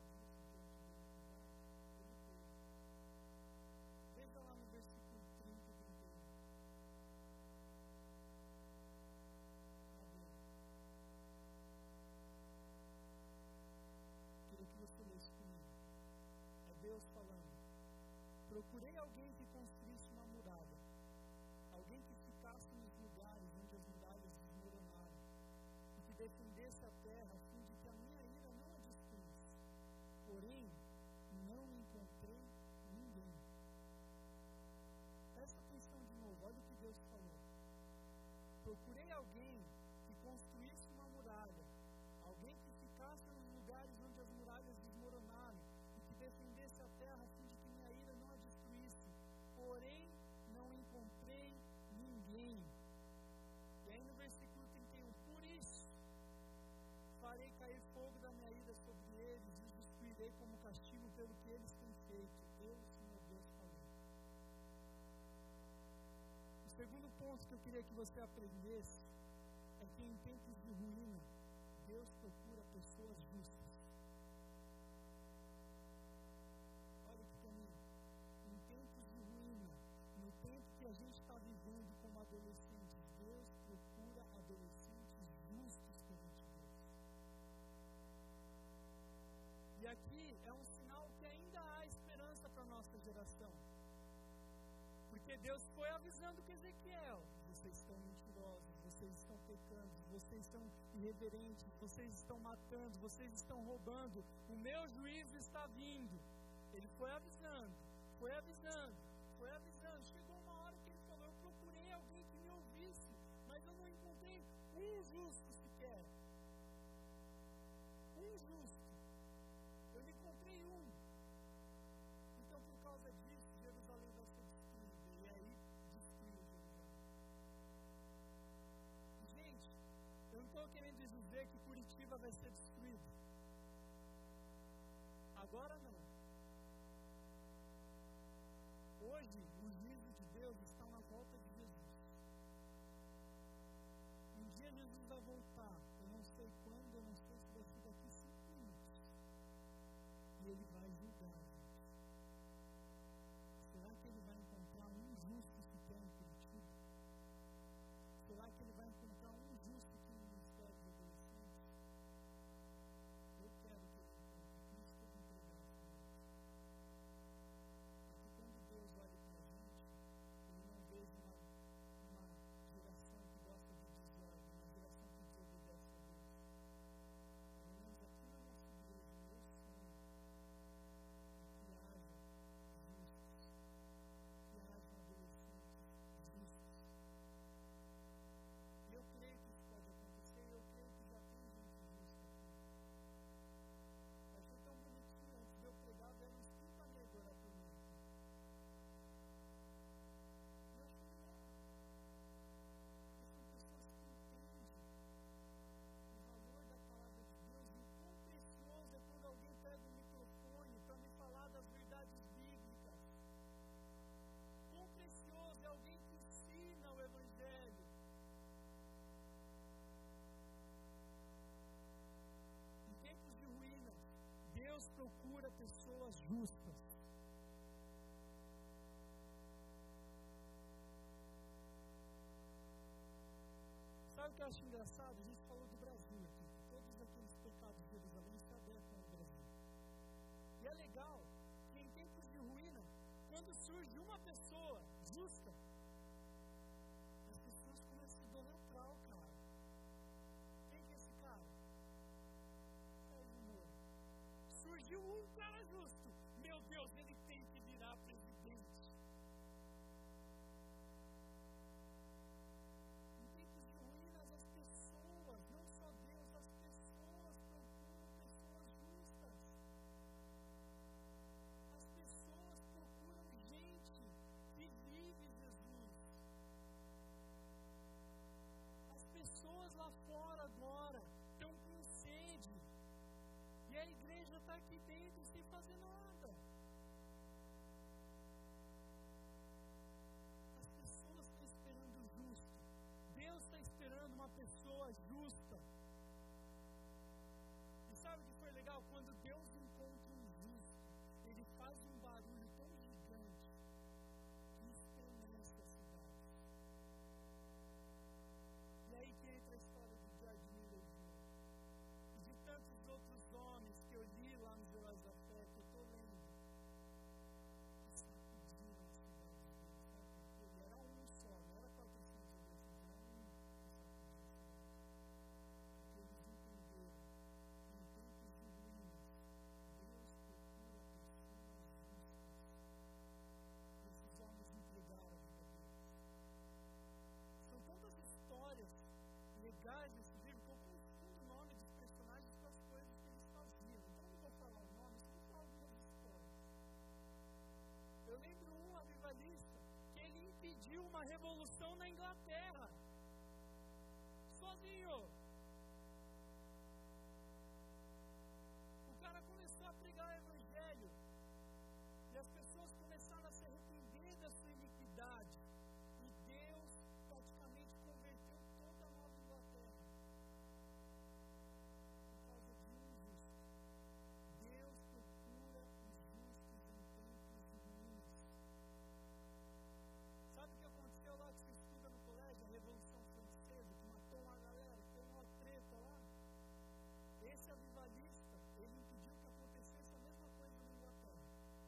diante disso, diante da iniquidade? Ele teve. Veja lá no versículo trinta e trinta e um. Amém. Queria que você lesse comigo. É Deus falando. Procurei alguém que construísse uma muralha, alguém que ficasse nos lugares onde as muralhas desmoronaram, e que defendesse a terra a fim de que a minha ira não a destruísse. Porém, não encontrei ninguém. Presta atenção de novo, olha o que Deus falou. Procurei alguém que construísse uma muralha, alguém que ficasse nos lugares onde as muralhas desmoronaram, e que defendesse a terra a fim de que minha ira não a destruísse. Porém, não encontrei ninguém. E aí no versículo trinta e um, por isso, farei cair fogo da minha ira sobre eles e os destruirei como castigo pelo que eles têm feito. Eu, Senhor Deus, falei. O segundo ponto que eu queria que você aprendesse é que em tempos de ruína, Deus procura pessoas justas. Olha aqui para mim. Em tempos de ruína, no tempo que a gente está vivendo como adolescentes, Deus procura adolescentes justos perante Deus. E aqui é um sinal que ainda há esperança para a nossa geração. Porque Deus foi avisando com Ezequiel: vocês estão mentirosos, vocês estão pecando, vocês estão irreverentes, vocês estão matando, vocês estão roubando, o meu juízo está vindo. Ele foi avisando, foi avisando, foi avisando. Chegou uma hora que ele falou: eu procurei alguém que me ouvisse, mas eu não encontrei um justo sequer. Um justo. Eu não encontrei um. Então, por causa disso, Jerusalém vai ser destruída. E aí, destruiu Jerusalém. Gente, eu não estou querendo dizer que Curitiba vai ser destruída. Agora não. Hoje, o juízo de Deus está na volta de Jesus. Um dia Jesus vai voltar. Eu não sei quando, eu não sei se vai ser daqui cinco minutos. E ele vai julgar a gente. Será que ele vai encontrar um justo sequer em Curitiba? Será que ele vai encontrar um justo aqui no Ministério de Adolescentes? Eu quero que ele encontre. Por isso que eu vou entregar essa noite. Porque quando Deus olha para a gente, ele não vê uma, uma geração que gosta de desordem, uma geração que desobedece a Deus. Pelo menos aqui na nossa igreja, meu sonho é procura pessoas justas. Sabe o que eu acho engraçado? A gente falou do Brasil aqui. Todos aqueles pecados de Jerusalém se adequam ao Brasil. E é legal que em tempos de ruína, quando surge uma pessoa justa, as pessoas começam a idolatrar o cara. Quem que é esse cara? Sérgio Moro. Surgiu um cara justo. Meu Deus, ele tem que virar presidente. Em tempos de ruínas, as pessoas, não só Deus, as pessoas procuram pessoas justas. As pessoas procuram gente que vive Jesus. As pessoas lá fora agora estão com sede. E a igreja está aqui dentro sem fazer nada. As pessoas estão esperando o justo. Deus está esperando uma pessoa justa. E sabe o que foi legal? Quando Deus encontra um justo, ele faz um barulho tão gigante que estremece a cidade. E aí que entra a história de George Miller Júnior E de tantos outros homens que eu li lá nos Heróis da Fé, que eu estou lendo, que sacudiram a cidade de Deus, sabe? Ele era um só, não era quatrocentos e dez, era um que sacudiu a cidade. Porque eles entenderam que em tempos de ruínas, Deus procura pessoas justas. E esses homens entregaram a vida deles. São tantas histórias legais desse livro que eu confundo o nome dos personagens com as coisas que eles faziam. Então eu não vou falar o nome, só vou falar algumas histórias. Eu lembro um avivalista que ele impediu uma revolução na Inglaterra. Sozinho. O cara começou a pregar o evangelho. E as pessoas começaram a se arrepender da sua iniquidade. E Deus praticamente converteu toda a Nova Inglaterra. Por causa de um justo. Deus procura os justos em tempos de ruínas. Sabe o que aconteceu lá que você estuda no colégio? A Revolução Francesa, que matou uma galera, foi uma treta lá. Esse avivalista, ele impediu que acontecesse a mesma coisa na Inglaterra.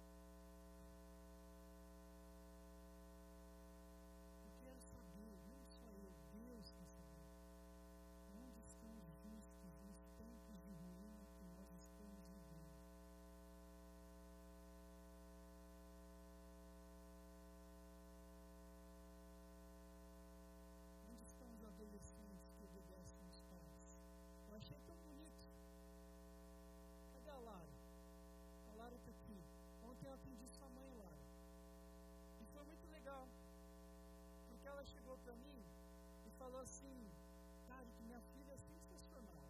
Eu quero saber, não só eu, Deus quer saber. Onde estão os justos nos tempos de ruína que nós estamos vivendo? Onde estão os adolescentes que obedecem aos pais? Eu achei tão bonito. Cadê a Lara? A Lara está aqui. Ontem eu atendi sua mãe, Lara. E foi muito legal. Porque ela chegou para mim e falou assim: cara, que minha filha é sensacional.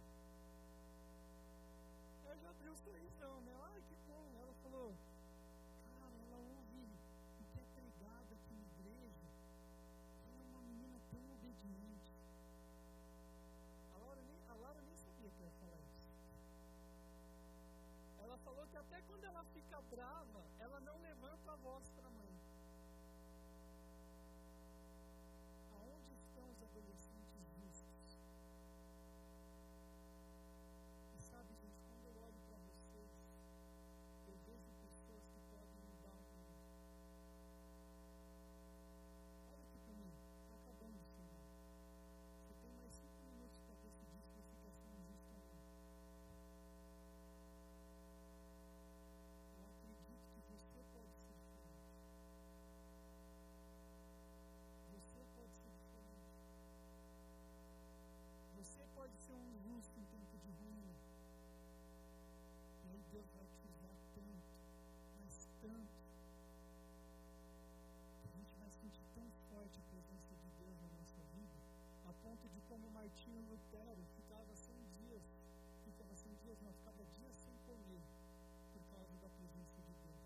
Eu já abri um sorrisão, né? Ai, que bom. Ela falou: cara, ela ouve o que é pregado aqui na igreja. Ela é uma menina tão obediente. A Laura nem, a Laura nem sabia que eu ia falar isso. Ela falou que até quando ela fica brava, ela não levanta a voz para a mãe. Aonde estão os adolescentes justos? E sabe, gente, quando eu olho para vocês, eu vejo pessoas que podem mudar o mundo. Olha aqui para mim, está acabando, Senhor. Você tem mais cinco minutos para decidir se você quer ser injusto ou não. Eu acredito que você pode ser diferente. Você pode ser diferente. Você pode ser um justo em tempo de ruína. E aí Deus vai te usar tanto, mas tanto, que a gente vai sentir tão forte a presença de Deus na nossa vida, a ponto de como Martinho Lutero ficava cem dias, ficava cem dias, não, ficava dias sem comer, por causa da presença de Deus.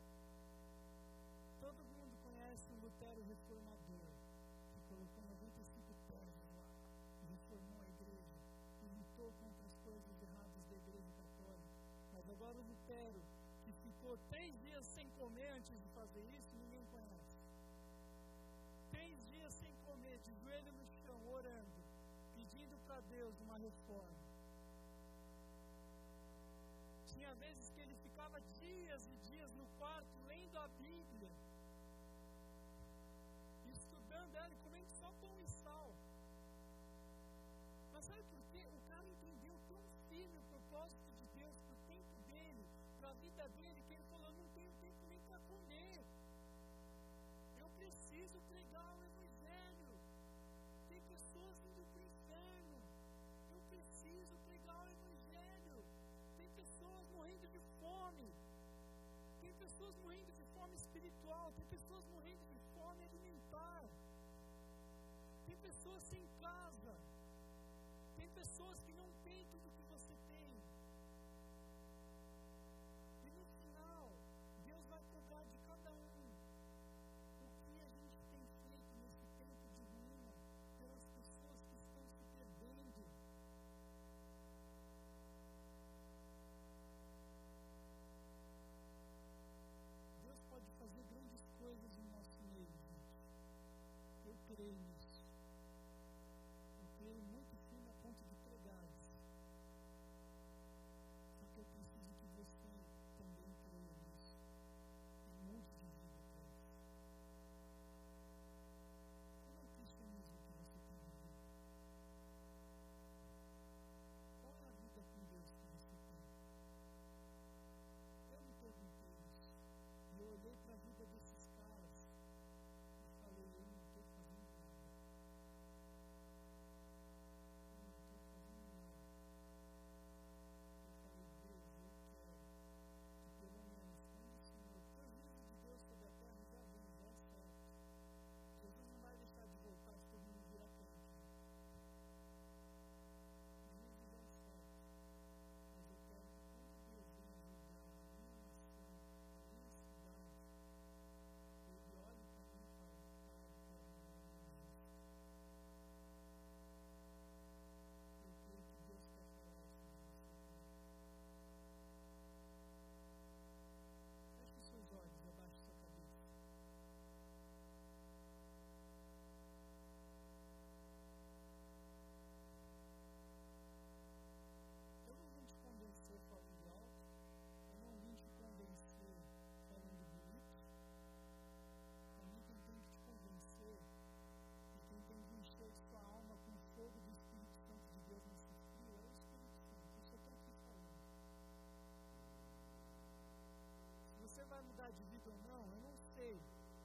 Todo mundo conhece o Lutero reformador, que colocou noventa e cinco teses lá, e reformou a igreja, e lutou contra as coisas erradas da igreja católica. Mas agora o ministério que ficou três dias sem comer antes de fazer isso? Ninguém conhece. Três dias sem comer, de joelho no chão, orando, pedindo para Deus uma reforma. Tinha vezes que ele ficava dias e dias no quarto lendo a Bíblia, estudando ela e comendo só pão e sal. Mas sabe por quê? O cara entendeu tão firme o propósito de Deus para o tempo dele, para a vida dele, que ele falou: não tenho tempo nem para comer. Eu preciso pregar o Evangelho. Tem pessoas indo para o inferno. Eu preciso pregar o Evangelho. Tem pessoas morrendo de fome. Tem pessoas morrendo de fome espiritual. Tem pessoas morrendo de fome alimentar. Tem pessoas sem casa. Tem pessoas que não têm tudo que você tem. E no final, Deus vai cobrar de cada um o que a gente tem feito nesse tempo de ruína pelas pessoas que estão se perdendo. Deus pode fazer grandes coisas no nosso meio, gente. Eu creio nisso. Eu creio muito firme a ponto de pregar isso. Só que eu preciso que você também creia nisso. E mude de vida para isso. Qual é o cristianismo que você tem vivido? Qual é a vida com Deus que você tem? Eu me perguntei isso. E eu olhei para a vida desses caras e falei: eu não estou fazendo nada. Eu não estou fazendo nada. Eu falei: Deus, eu quero que pelo menos quando o Senhor pôs o juízo de Deus sobre a terra, já vem, já é certo. Jesus não vai deixar de voltar se todo mundo virar crente. O juízo já é certo. Mas eu quero que quando Deus venha julgar a minha nação, a minha cidade, ele olhe para mim e fale: Pai, eu quero um homem justo. Eu creio que Deus quer falar isso com você. Feche os seus olhos e abaixe sua cabeça. Eu não vim te convencer falando alto. Eu não vim te convencer falando bonito. Para mim, quem tem que te convencer e quem tem que encher sua alma com o fogo do Espírito Santo de Deus nesse frio é o Espírito Santo. Eu só estou aqui falando. Se você vai mudar de vida ou não, eu não sei.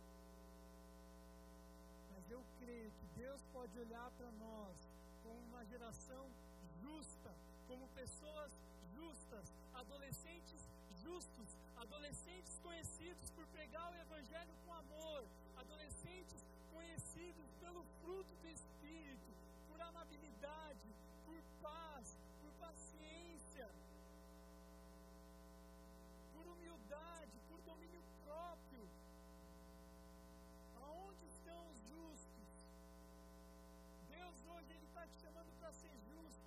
Mas eu creio que Deus pode olhar para nós como uma geração justa, como pessoas justas, adolescentes justos, adolescentes conhecidos por pregar o Evangelho com amor, adolescentes conhecidos pelo fruto do Espírito, por amabilidade, por paz, por paciência, por humildade, por domínio próprio. Aonde estão os justos? Deus hoje Ele está te chamando para ser justo.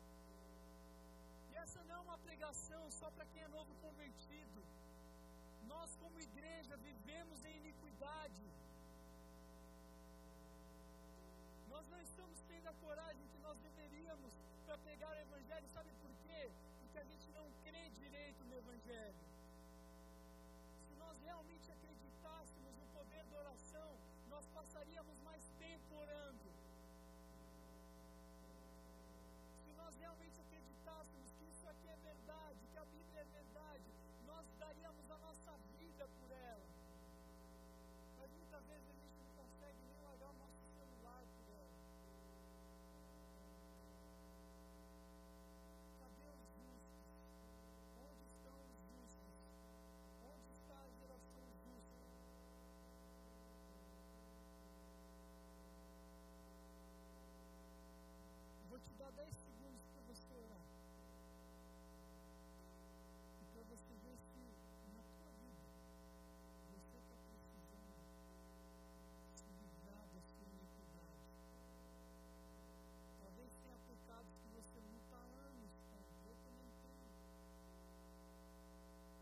E essa não é uma pregação só para quem é novo convertido. Nós, como igreja, vivemos em iniquidade. Nós não estamos tendo a coragem que nós deveríamos para pregar o Evangelho. Sabe por quê? Porque a gente não crê direito no Evangelho. Se nós realmente acreditássemos no poder da oração, nós passaríamos mais tempo orando. Se nós realmente acreditássemos que isso aqui é verdade, que a Bíblia é verdade, nós daríamos a nossa vida por ela. Mas muitas vezes a gente não consegue nem largar o nosso celular por ela. Cadê os justos? Onde estão os justos? Onde está a geração justa? Vou te dar dez segundos para você orar. E para você ver se na tua vida você está precisando se livrar da sua iniquidade. Talvez tenha pecados que você luta há anos contra. Eu também tenho.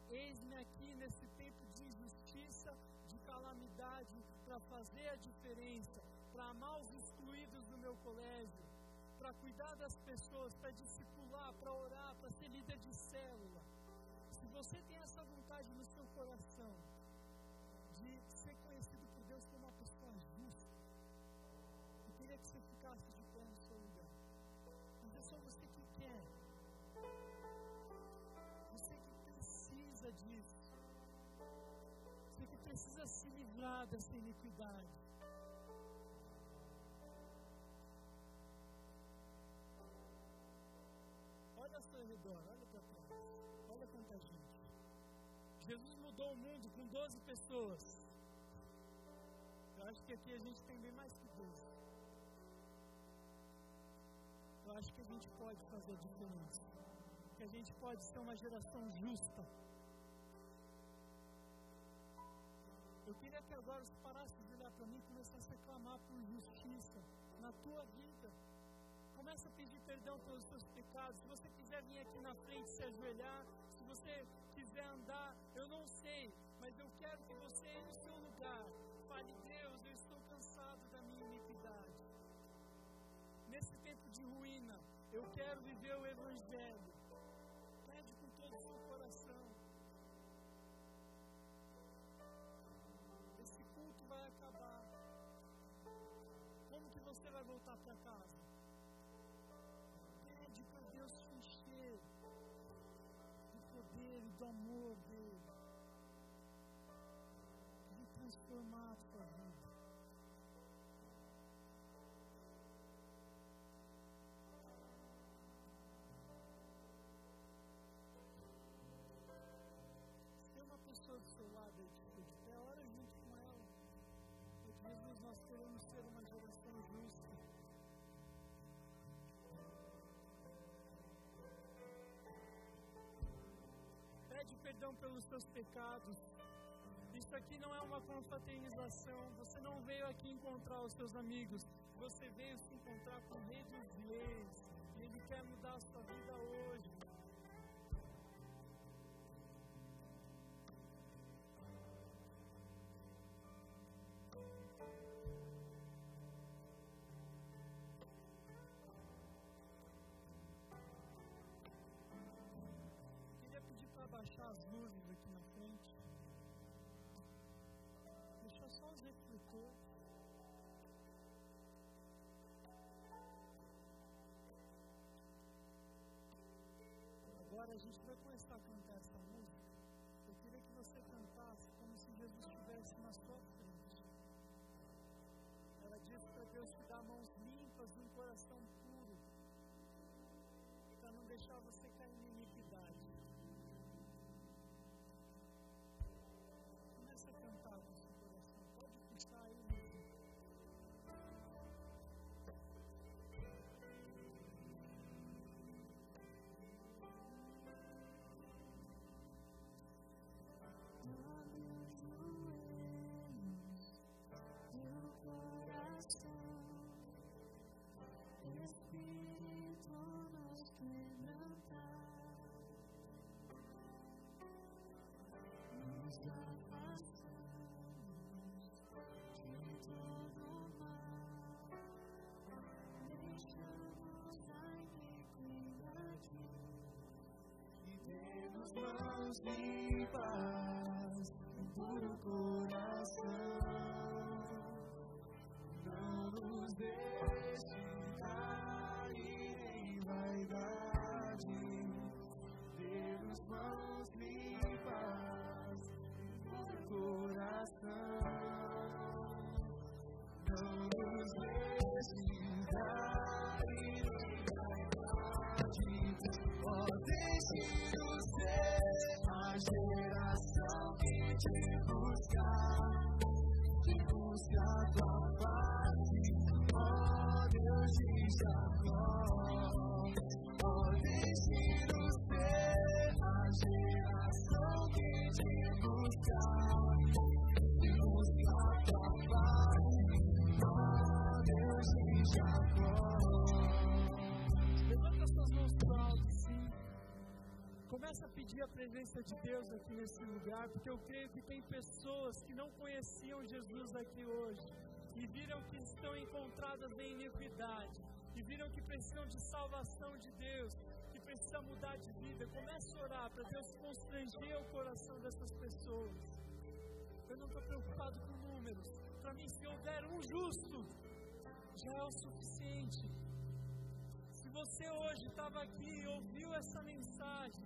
Eis-me aqui nesse tempo de injustiça, de calamidade, para fazer a diferença, para amar os excluídos do meu colégio, para cuidar das pessoas, para discipular, para orar, para ser líder de célula. Se você tem essa vontade no seu coração de ser conhecido por Deus como uma pessoa justa, eu queria que você ficasse de pé no seu lugar. Mas é só você que quer. Você que precisa disso. Você que precisa se livrar dessa iniquidade. Olha ao seu redor, olha para trás. Olha quanta gente. Jesus mudou o mundo com doze pessoas. Eu acho que aqui a gente tem bem mais que doze. Eu acho que a gente pode fazer a diferença. Que a gente pode ser uma geração justa. Eu queria que agora você parasse de olhar para mim e começasse a clamar por justiça na tua vida. Comece a pedir perdão pelos seus pecados. Se você quiser vir aqui na frente se ajoelhar, se você quiser andar, eu não sei, mas eu quero que você no seu lugar fale: Deus, eu estou cansado da minha iniquidade. Nesse tempo de ruína, eu quero viver o Evangelho. Pede com todo o seu coração. Esse culto vai acabar. Como que você vai voltar para casa? Pede para Deus te encher do poder e do amor dele, de transformar a sua vida. Se tem uma pessoa do seu lado aí que ficou de pé, ora junto com ela. Porque Jesus, nós queremos ser uma geração justa. Pede perdão pelos seus pecados. Isso aqui não é uma confraternização. Você não veio aqui encontrar os seus amigos. Você veio se encontrar com o Rei dos Reis. E Ele quer mudar a sua vida hoje. Baixar as luzes aqui na frente. Deixar só os refletores. Agora a gente vai começar a cantar essa música. Eu queria que você cantasse como se Jesus estivesse na sua frente. Ela diz para Deus te dar mãos limpas e um coração puro, para não deixar você cair em iniquidade. Cantar no seu coração. Pode puxar aí mesmo. Meu coração, Espírito nos quebrantar, nos afastamos de todo mal, deixamos a iniquidade e dê-nos mãos limpas e puro coração. Não nos deixe cair em vaidade, dê-nos mãos limpas e puro coração. Não nos deixe cair em vaidade, ó, deixe-nos ser a geração que te buscar, que busca a tua face, ó Deus de Jacó. Ó, deixe-nos ser a geração que te busca, que busca a tua face, ó Deus de Jacó. Levanta suas mãos para o alto, sim. Começa Começa a pedir a presença de Deus aqui nesse lugar, porque eu creio que tem pessoas que não conheciam Jesus aqui hoje e viram que estão encontradas em iniquidade e viram que precisam de salvação de Deus, que precisa mudar de vida. Comece a orar para Deus constranger o coração dessas pessoas. Eu não estou preocupado com números. Para mim, se houver um justo, já é o suficiente. Se você hoje estava aqui e ouviu essa mensagem,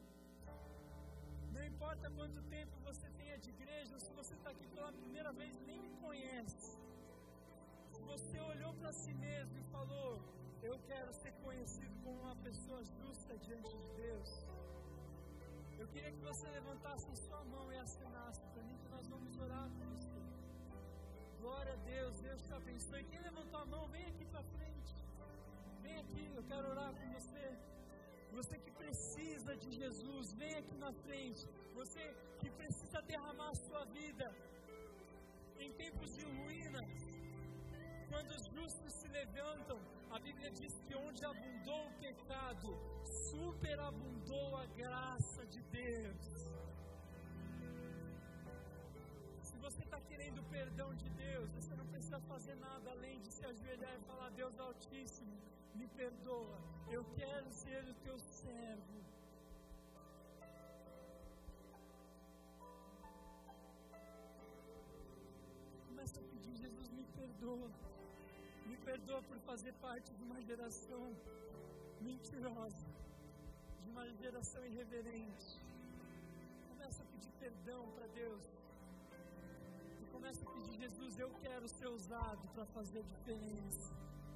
não importa quanto tempo você tenha de igreja, ou se você está aqui pela primeira vez e nem me conhece, se você olhou para si mesmo e falou, eu quero ser conhecido como uma pessoa justa diante de Deus, eu queria que você levantasse a sua mão e assinasse para mim, que nós vamos orar com você. Glória a Deus, Deus te abençoe. Quem levantou a mão, vem aqui para frente. Vem aqui, eu quero orar com você. Você que precisa de Jesus, vem aqui na frente. Você que precisa derramar a sua vida em tempos de ruínas. Quando os justos se levantam, a Bíblia diz que onde abundou o pecado, superabundou a graça de Deus. Se você está querendo o perdão de Deus, você não precisa fazer nada além de se ajoelhar e falar, Deus Altíssimo, me perdoa, eu quero ser o teu servo. Começa a pedir, Jesus, me perdoa. Me perdoa por fazer parte de uma geração mentirosa, de uma geração irreverente. Começa a pedir perdão para Deus. E começa a pedir, Jesus, eu quero ser usado para fazer a diferença.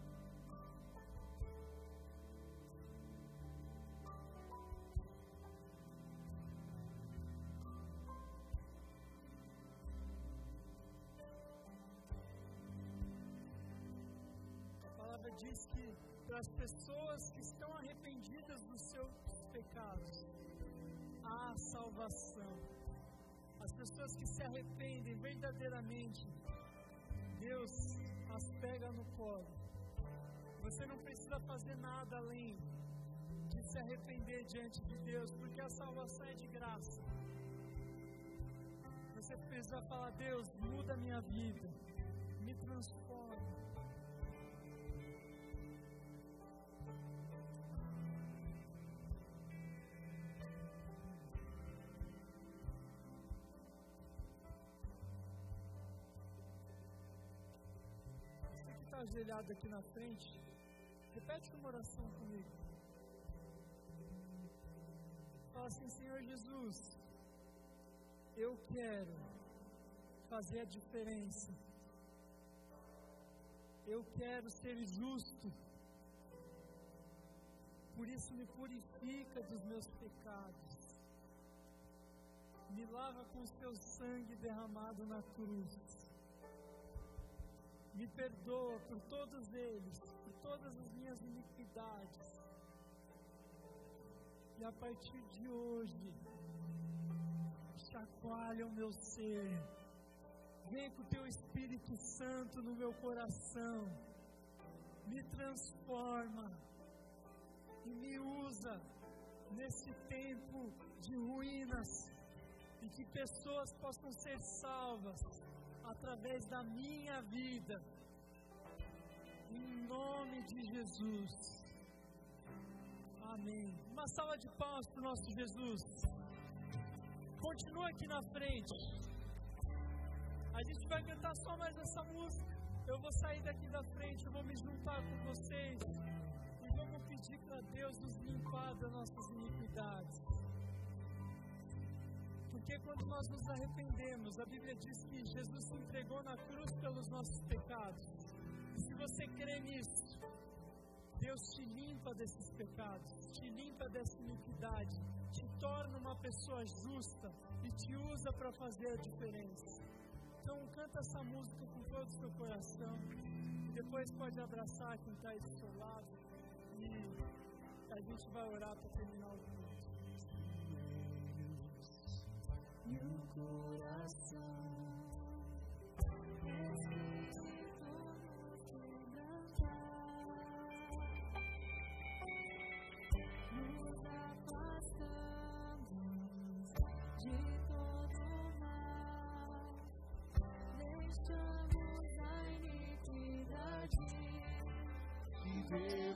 Diz que para as pessoas que estão arrependidas dos seus pecados, há salvação. As pessoas que se arrependem verdadeiramente, Deus as pega no colo. Você não precisa fazer nada além de se arrepender diante de Deus, porque a salvação é de graça. Você precisa falar, Deus, muda a minha vida, me transforma. Ajoelhado aqui na frente, repete uma oração comigo. Fala assim, Senhor Jesus, eu quero fazer a diferença. Eu quero ser justo. Por isso me purifica dos meus pecados. Me lava com o seu sangue derramado na cruz. Me perdoa por todos eles, por todas as minhas iniquidades. E a partir de hoje, chacoalha o meu ser. Vem com o teu Espírito Santo no meu coração. Me transforma e me usa nesse tempo de ruínas e que pessoas possam ser salvas através da minha vida, em nome de Jesus. Amém. Uma salva de palmas para o nosso Jesus. Continua aqui na frente. A gente vai cantar só mais essa música. Eu vou sair daqui da frente, eu vou me juntar com vocês e vamos pedir para Deus nos limpar das nossas iniquidades. Porque quando nós nos arrependemos, a Bíblia diz que Jesus se entregou na cruz pelos nossos pecados. E se você crê nisso, Deus te limpa desses pecados, te limpa dessa iniquidade, te torna uma pessoa justa e te usa para fazer a diferença. Então canta essa música com todo o seu coração. Depois pode abraçar quem está aí do seu lado e a gente vai orar para terminar o vídeo. Meu coração Espírito nos quebrantar, nos afastamos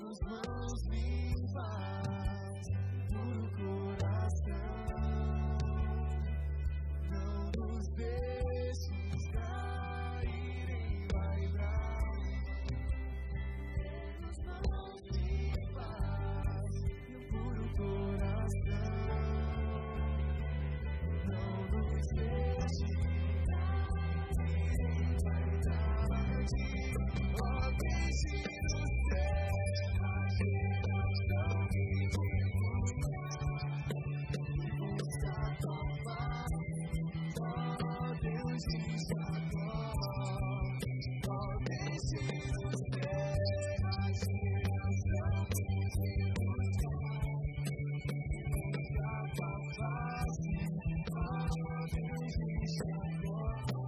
Temos mãos limpas, puro coração. Não nos deixes cair em vaidade. Temos mãos limpas e um puro coração. Não nos deixes cair em vaidade. Ó, deixe no céu a geração que te busca a tua paz. Ó, Deus de Jacó. Ó, deixe no céu a geração que te busca a tua paz. Ó, Deus de Jacó.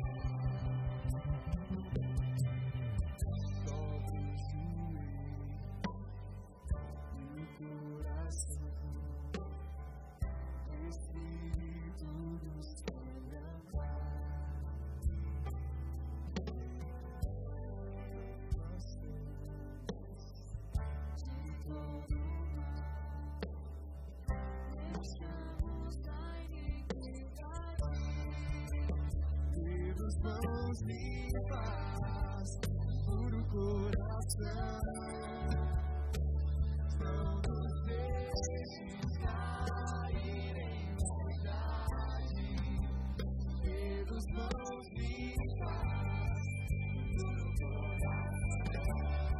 Temos mãos limpas, puro coração. Não nos deixes cair em vaidade. Temos mãos limpas, puro coração.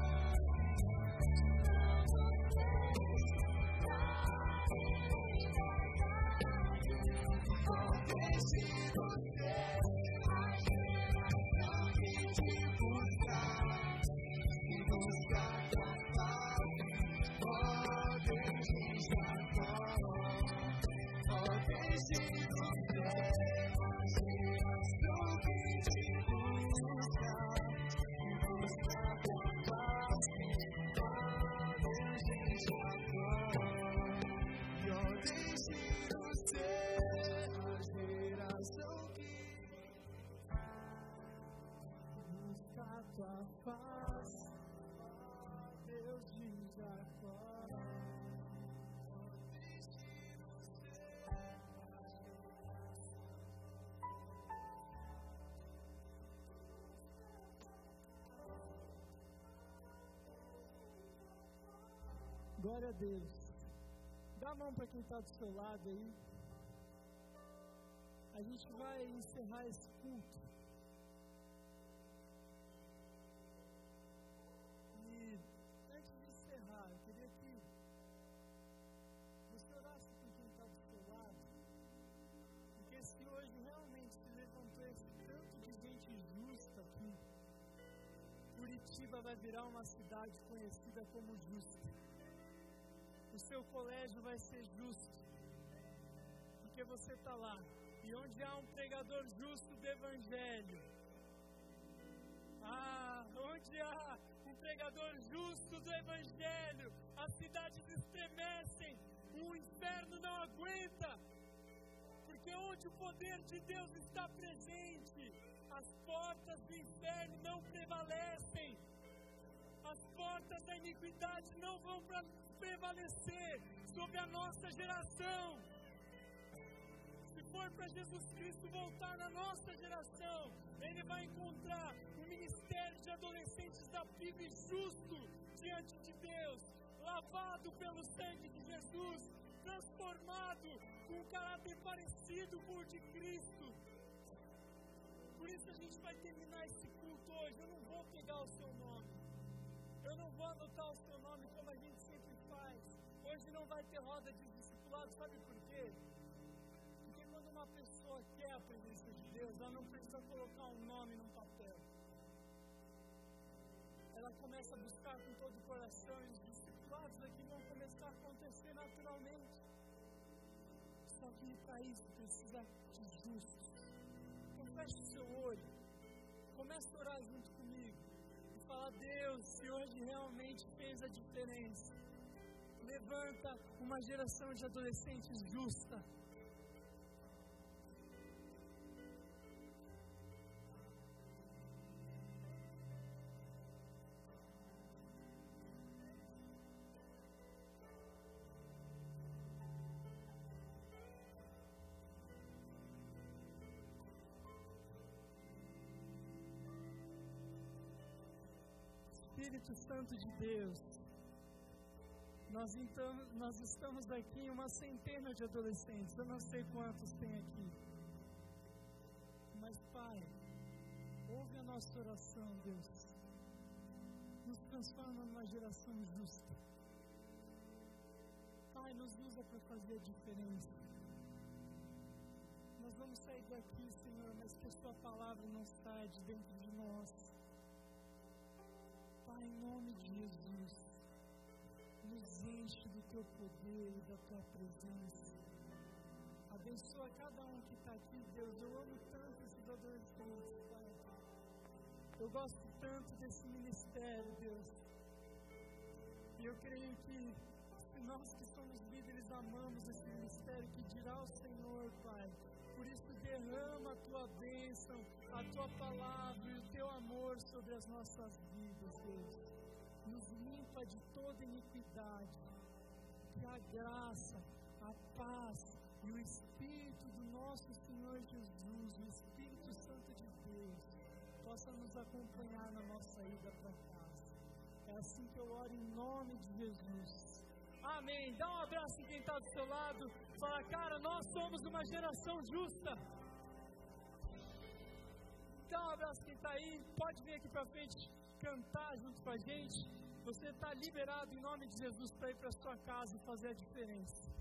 Não nos deixes cair em vaidade. Não deixe no céu a geração que te busca, que busca a tua paz. Ó, Deus de Jacó. Ó, deixe no céu a geração que te busca, que busca a tua paz. Ó, Deus de Jacó. Ó, deixe no céu a geração que busca a tua face, Deus de Jacó. Deixe no céu a geração. Glória a Deus. Dá a mão para quem está do seu lado aí. A gente vai encerrar esse culto. E antes de encerrar, eu queria que você orasse por quem está do seu lado. Porque se hoje realmente se levantou esse tanto de gente justa aqui, Curitiba vai virar uma cidade conhecida como justa. O seu colégio vai ser justo, porque você está lá. E onde há um pregador justo do Evangelho, ah, onde há um pregador justo do Evangelho, as cidades estremecem, o inferno não aguenta, porque onde o poder de Deus está presente, as portas do inferno não prevalecem, as portas da iniquidade não vão prevalecer sobre a nossa geração. Se for para Jesus Cristo voltar na nossa geração, Ele vai encontrar um ministério de adolescentes da P I B justo diante de Deus, lavado pelo sangue de Jesus, transformado com um caráter parecido com o de Cristo. Por isso a gente vai terminar esse culto hoje. Eu não vou pegar o seu nome, eu não vou anotar o seu nome como a gente sempre faz. Hoje não vai ter roda de discipulado, sabe por quê? Porque quando uma pessoa quer a presença de Deus, ela não precisa colocar um nome num papel. Ela começa a buscar com todo o coração e os discipulados aqui vão começar a acontecer naturalmente. Só que para isso precisa de justos. Então feche o seu olho, comece a orar junto comigo e fala: Deus, se hoje realmente fez a diferença, levanta uma geração de adolescentes justa. Espírito Santo de Deus, nós, então, nós estamos aqui em uma centena de adolescentes, eu não sei quantos tem aqui. Mas, Pai, ouve a nossa oração, Deus. Nos transforma numa geração justa. Pai, nos usa para fazer a diferença. Nós vamos sair daqui, Senhor, mas que a Sua palavra não saia de dentro de nós. Pai, em nome de Jesus, nos enche do Teu poder e da Tua presença. Abençoa cada um que está aqui, Deus. Eu amo tanto esses adolescentes, Pai. Eu gosto tanto desse ministério, Deus. E eu creio que se nós que somos líderes amamos esse ministério, que dirá o Senhor, Pai. Por isso derrama a Tua bênção, a Tua palavra e o Teu amor sobre as nossas vidas, Deus. Nos limpa de toda iniquidade. Que a graça, a paz e o Espírito do nosso Senhor Jesus, o Espírito Santo de Deus, possa nos acompanhar na nossa ida para casa. É assim que eu oro em nome de Jesus. Amém. Dá um abraço em quem está do seu lado. Fala, cara, nós somos uma geração justa. Dá um abraço em quem está aí. Pode vir aqui para frente cantar junto com a gente. Você está liberado em nome de Jesus para ir para a sua casa e fazer a diferença.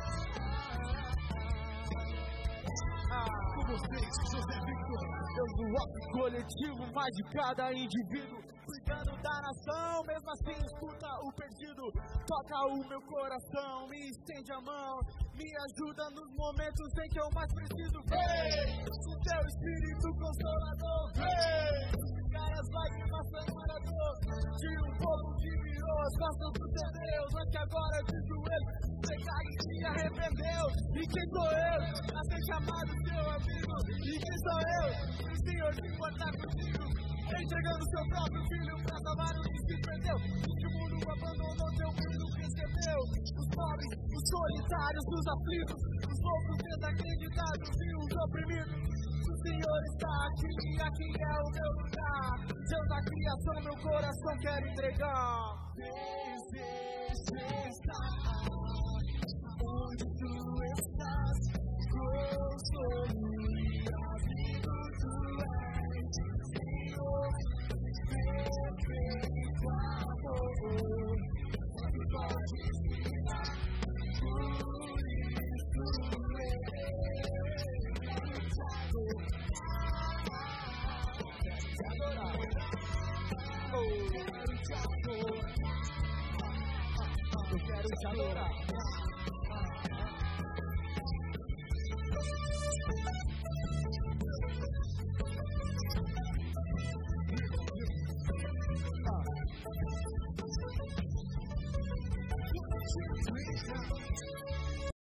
Com vocês, José Victor, eu walk coletivo, mais de cada indivíduo, cuidando da nação, mesmo assim escuta o perdido. Toca o meu coração, me estende a mão, me ajuda nos momentos em que eu mais preciso. Vem, o teu espírito consolador, vem, cai as lágrimas sem dor, de um povo que virou as costas do teu Deus, mas que agora de joelho você cai e te arrependeu. E quem sou eu a ser chamado seu amigo? E quem sou eu, o Senhor se importar contigo, entregando seu próprio filho pra salvar o que se perdeu? Que o mundo abandonou, teu filho recebeu. Os pobres, os solitários, os aflitos, os loucos desacreditados e os oprimidos. O Senhor está aqui, aqui é o meu lugar. Deus da criação, meu coração quer entregar. Desejo estar onde tu estás, construir a vida tu és, Senhor, perfeito amor, tu podes virar, por isso eu te adorar, te adorar, oh, quero te adorar, eu quero te adorar.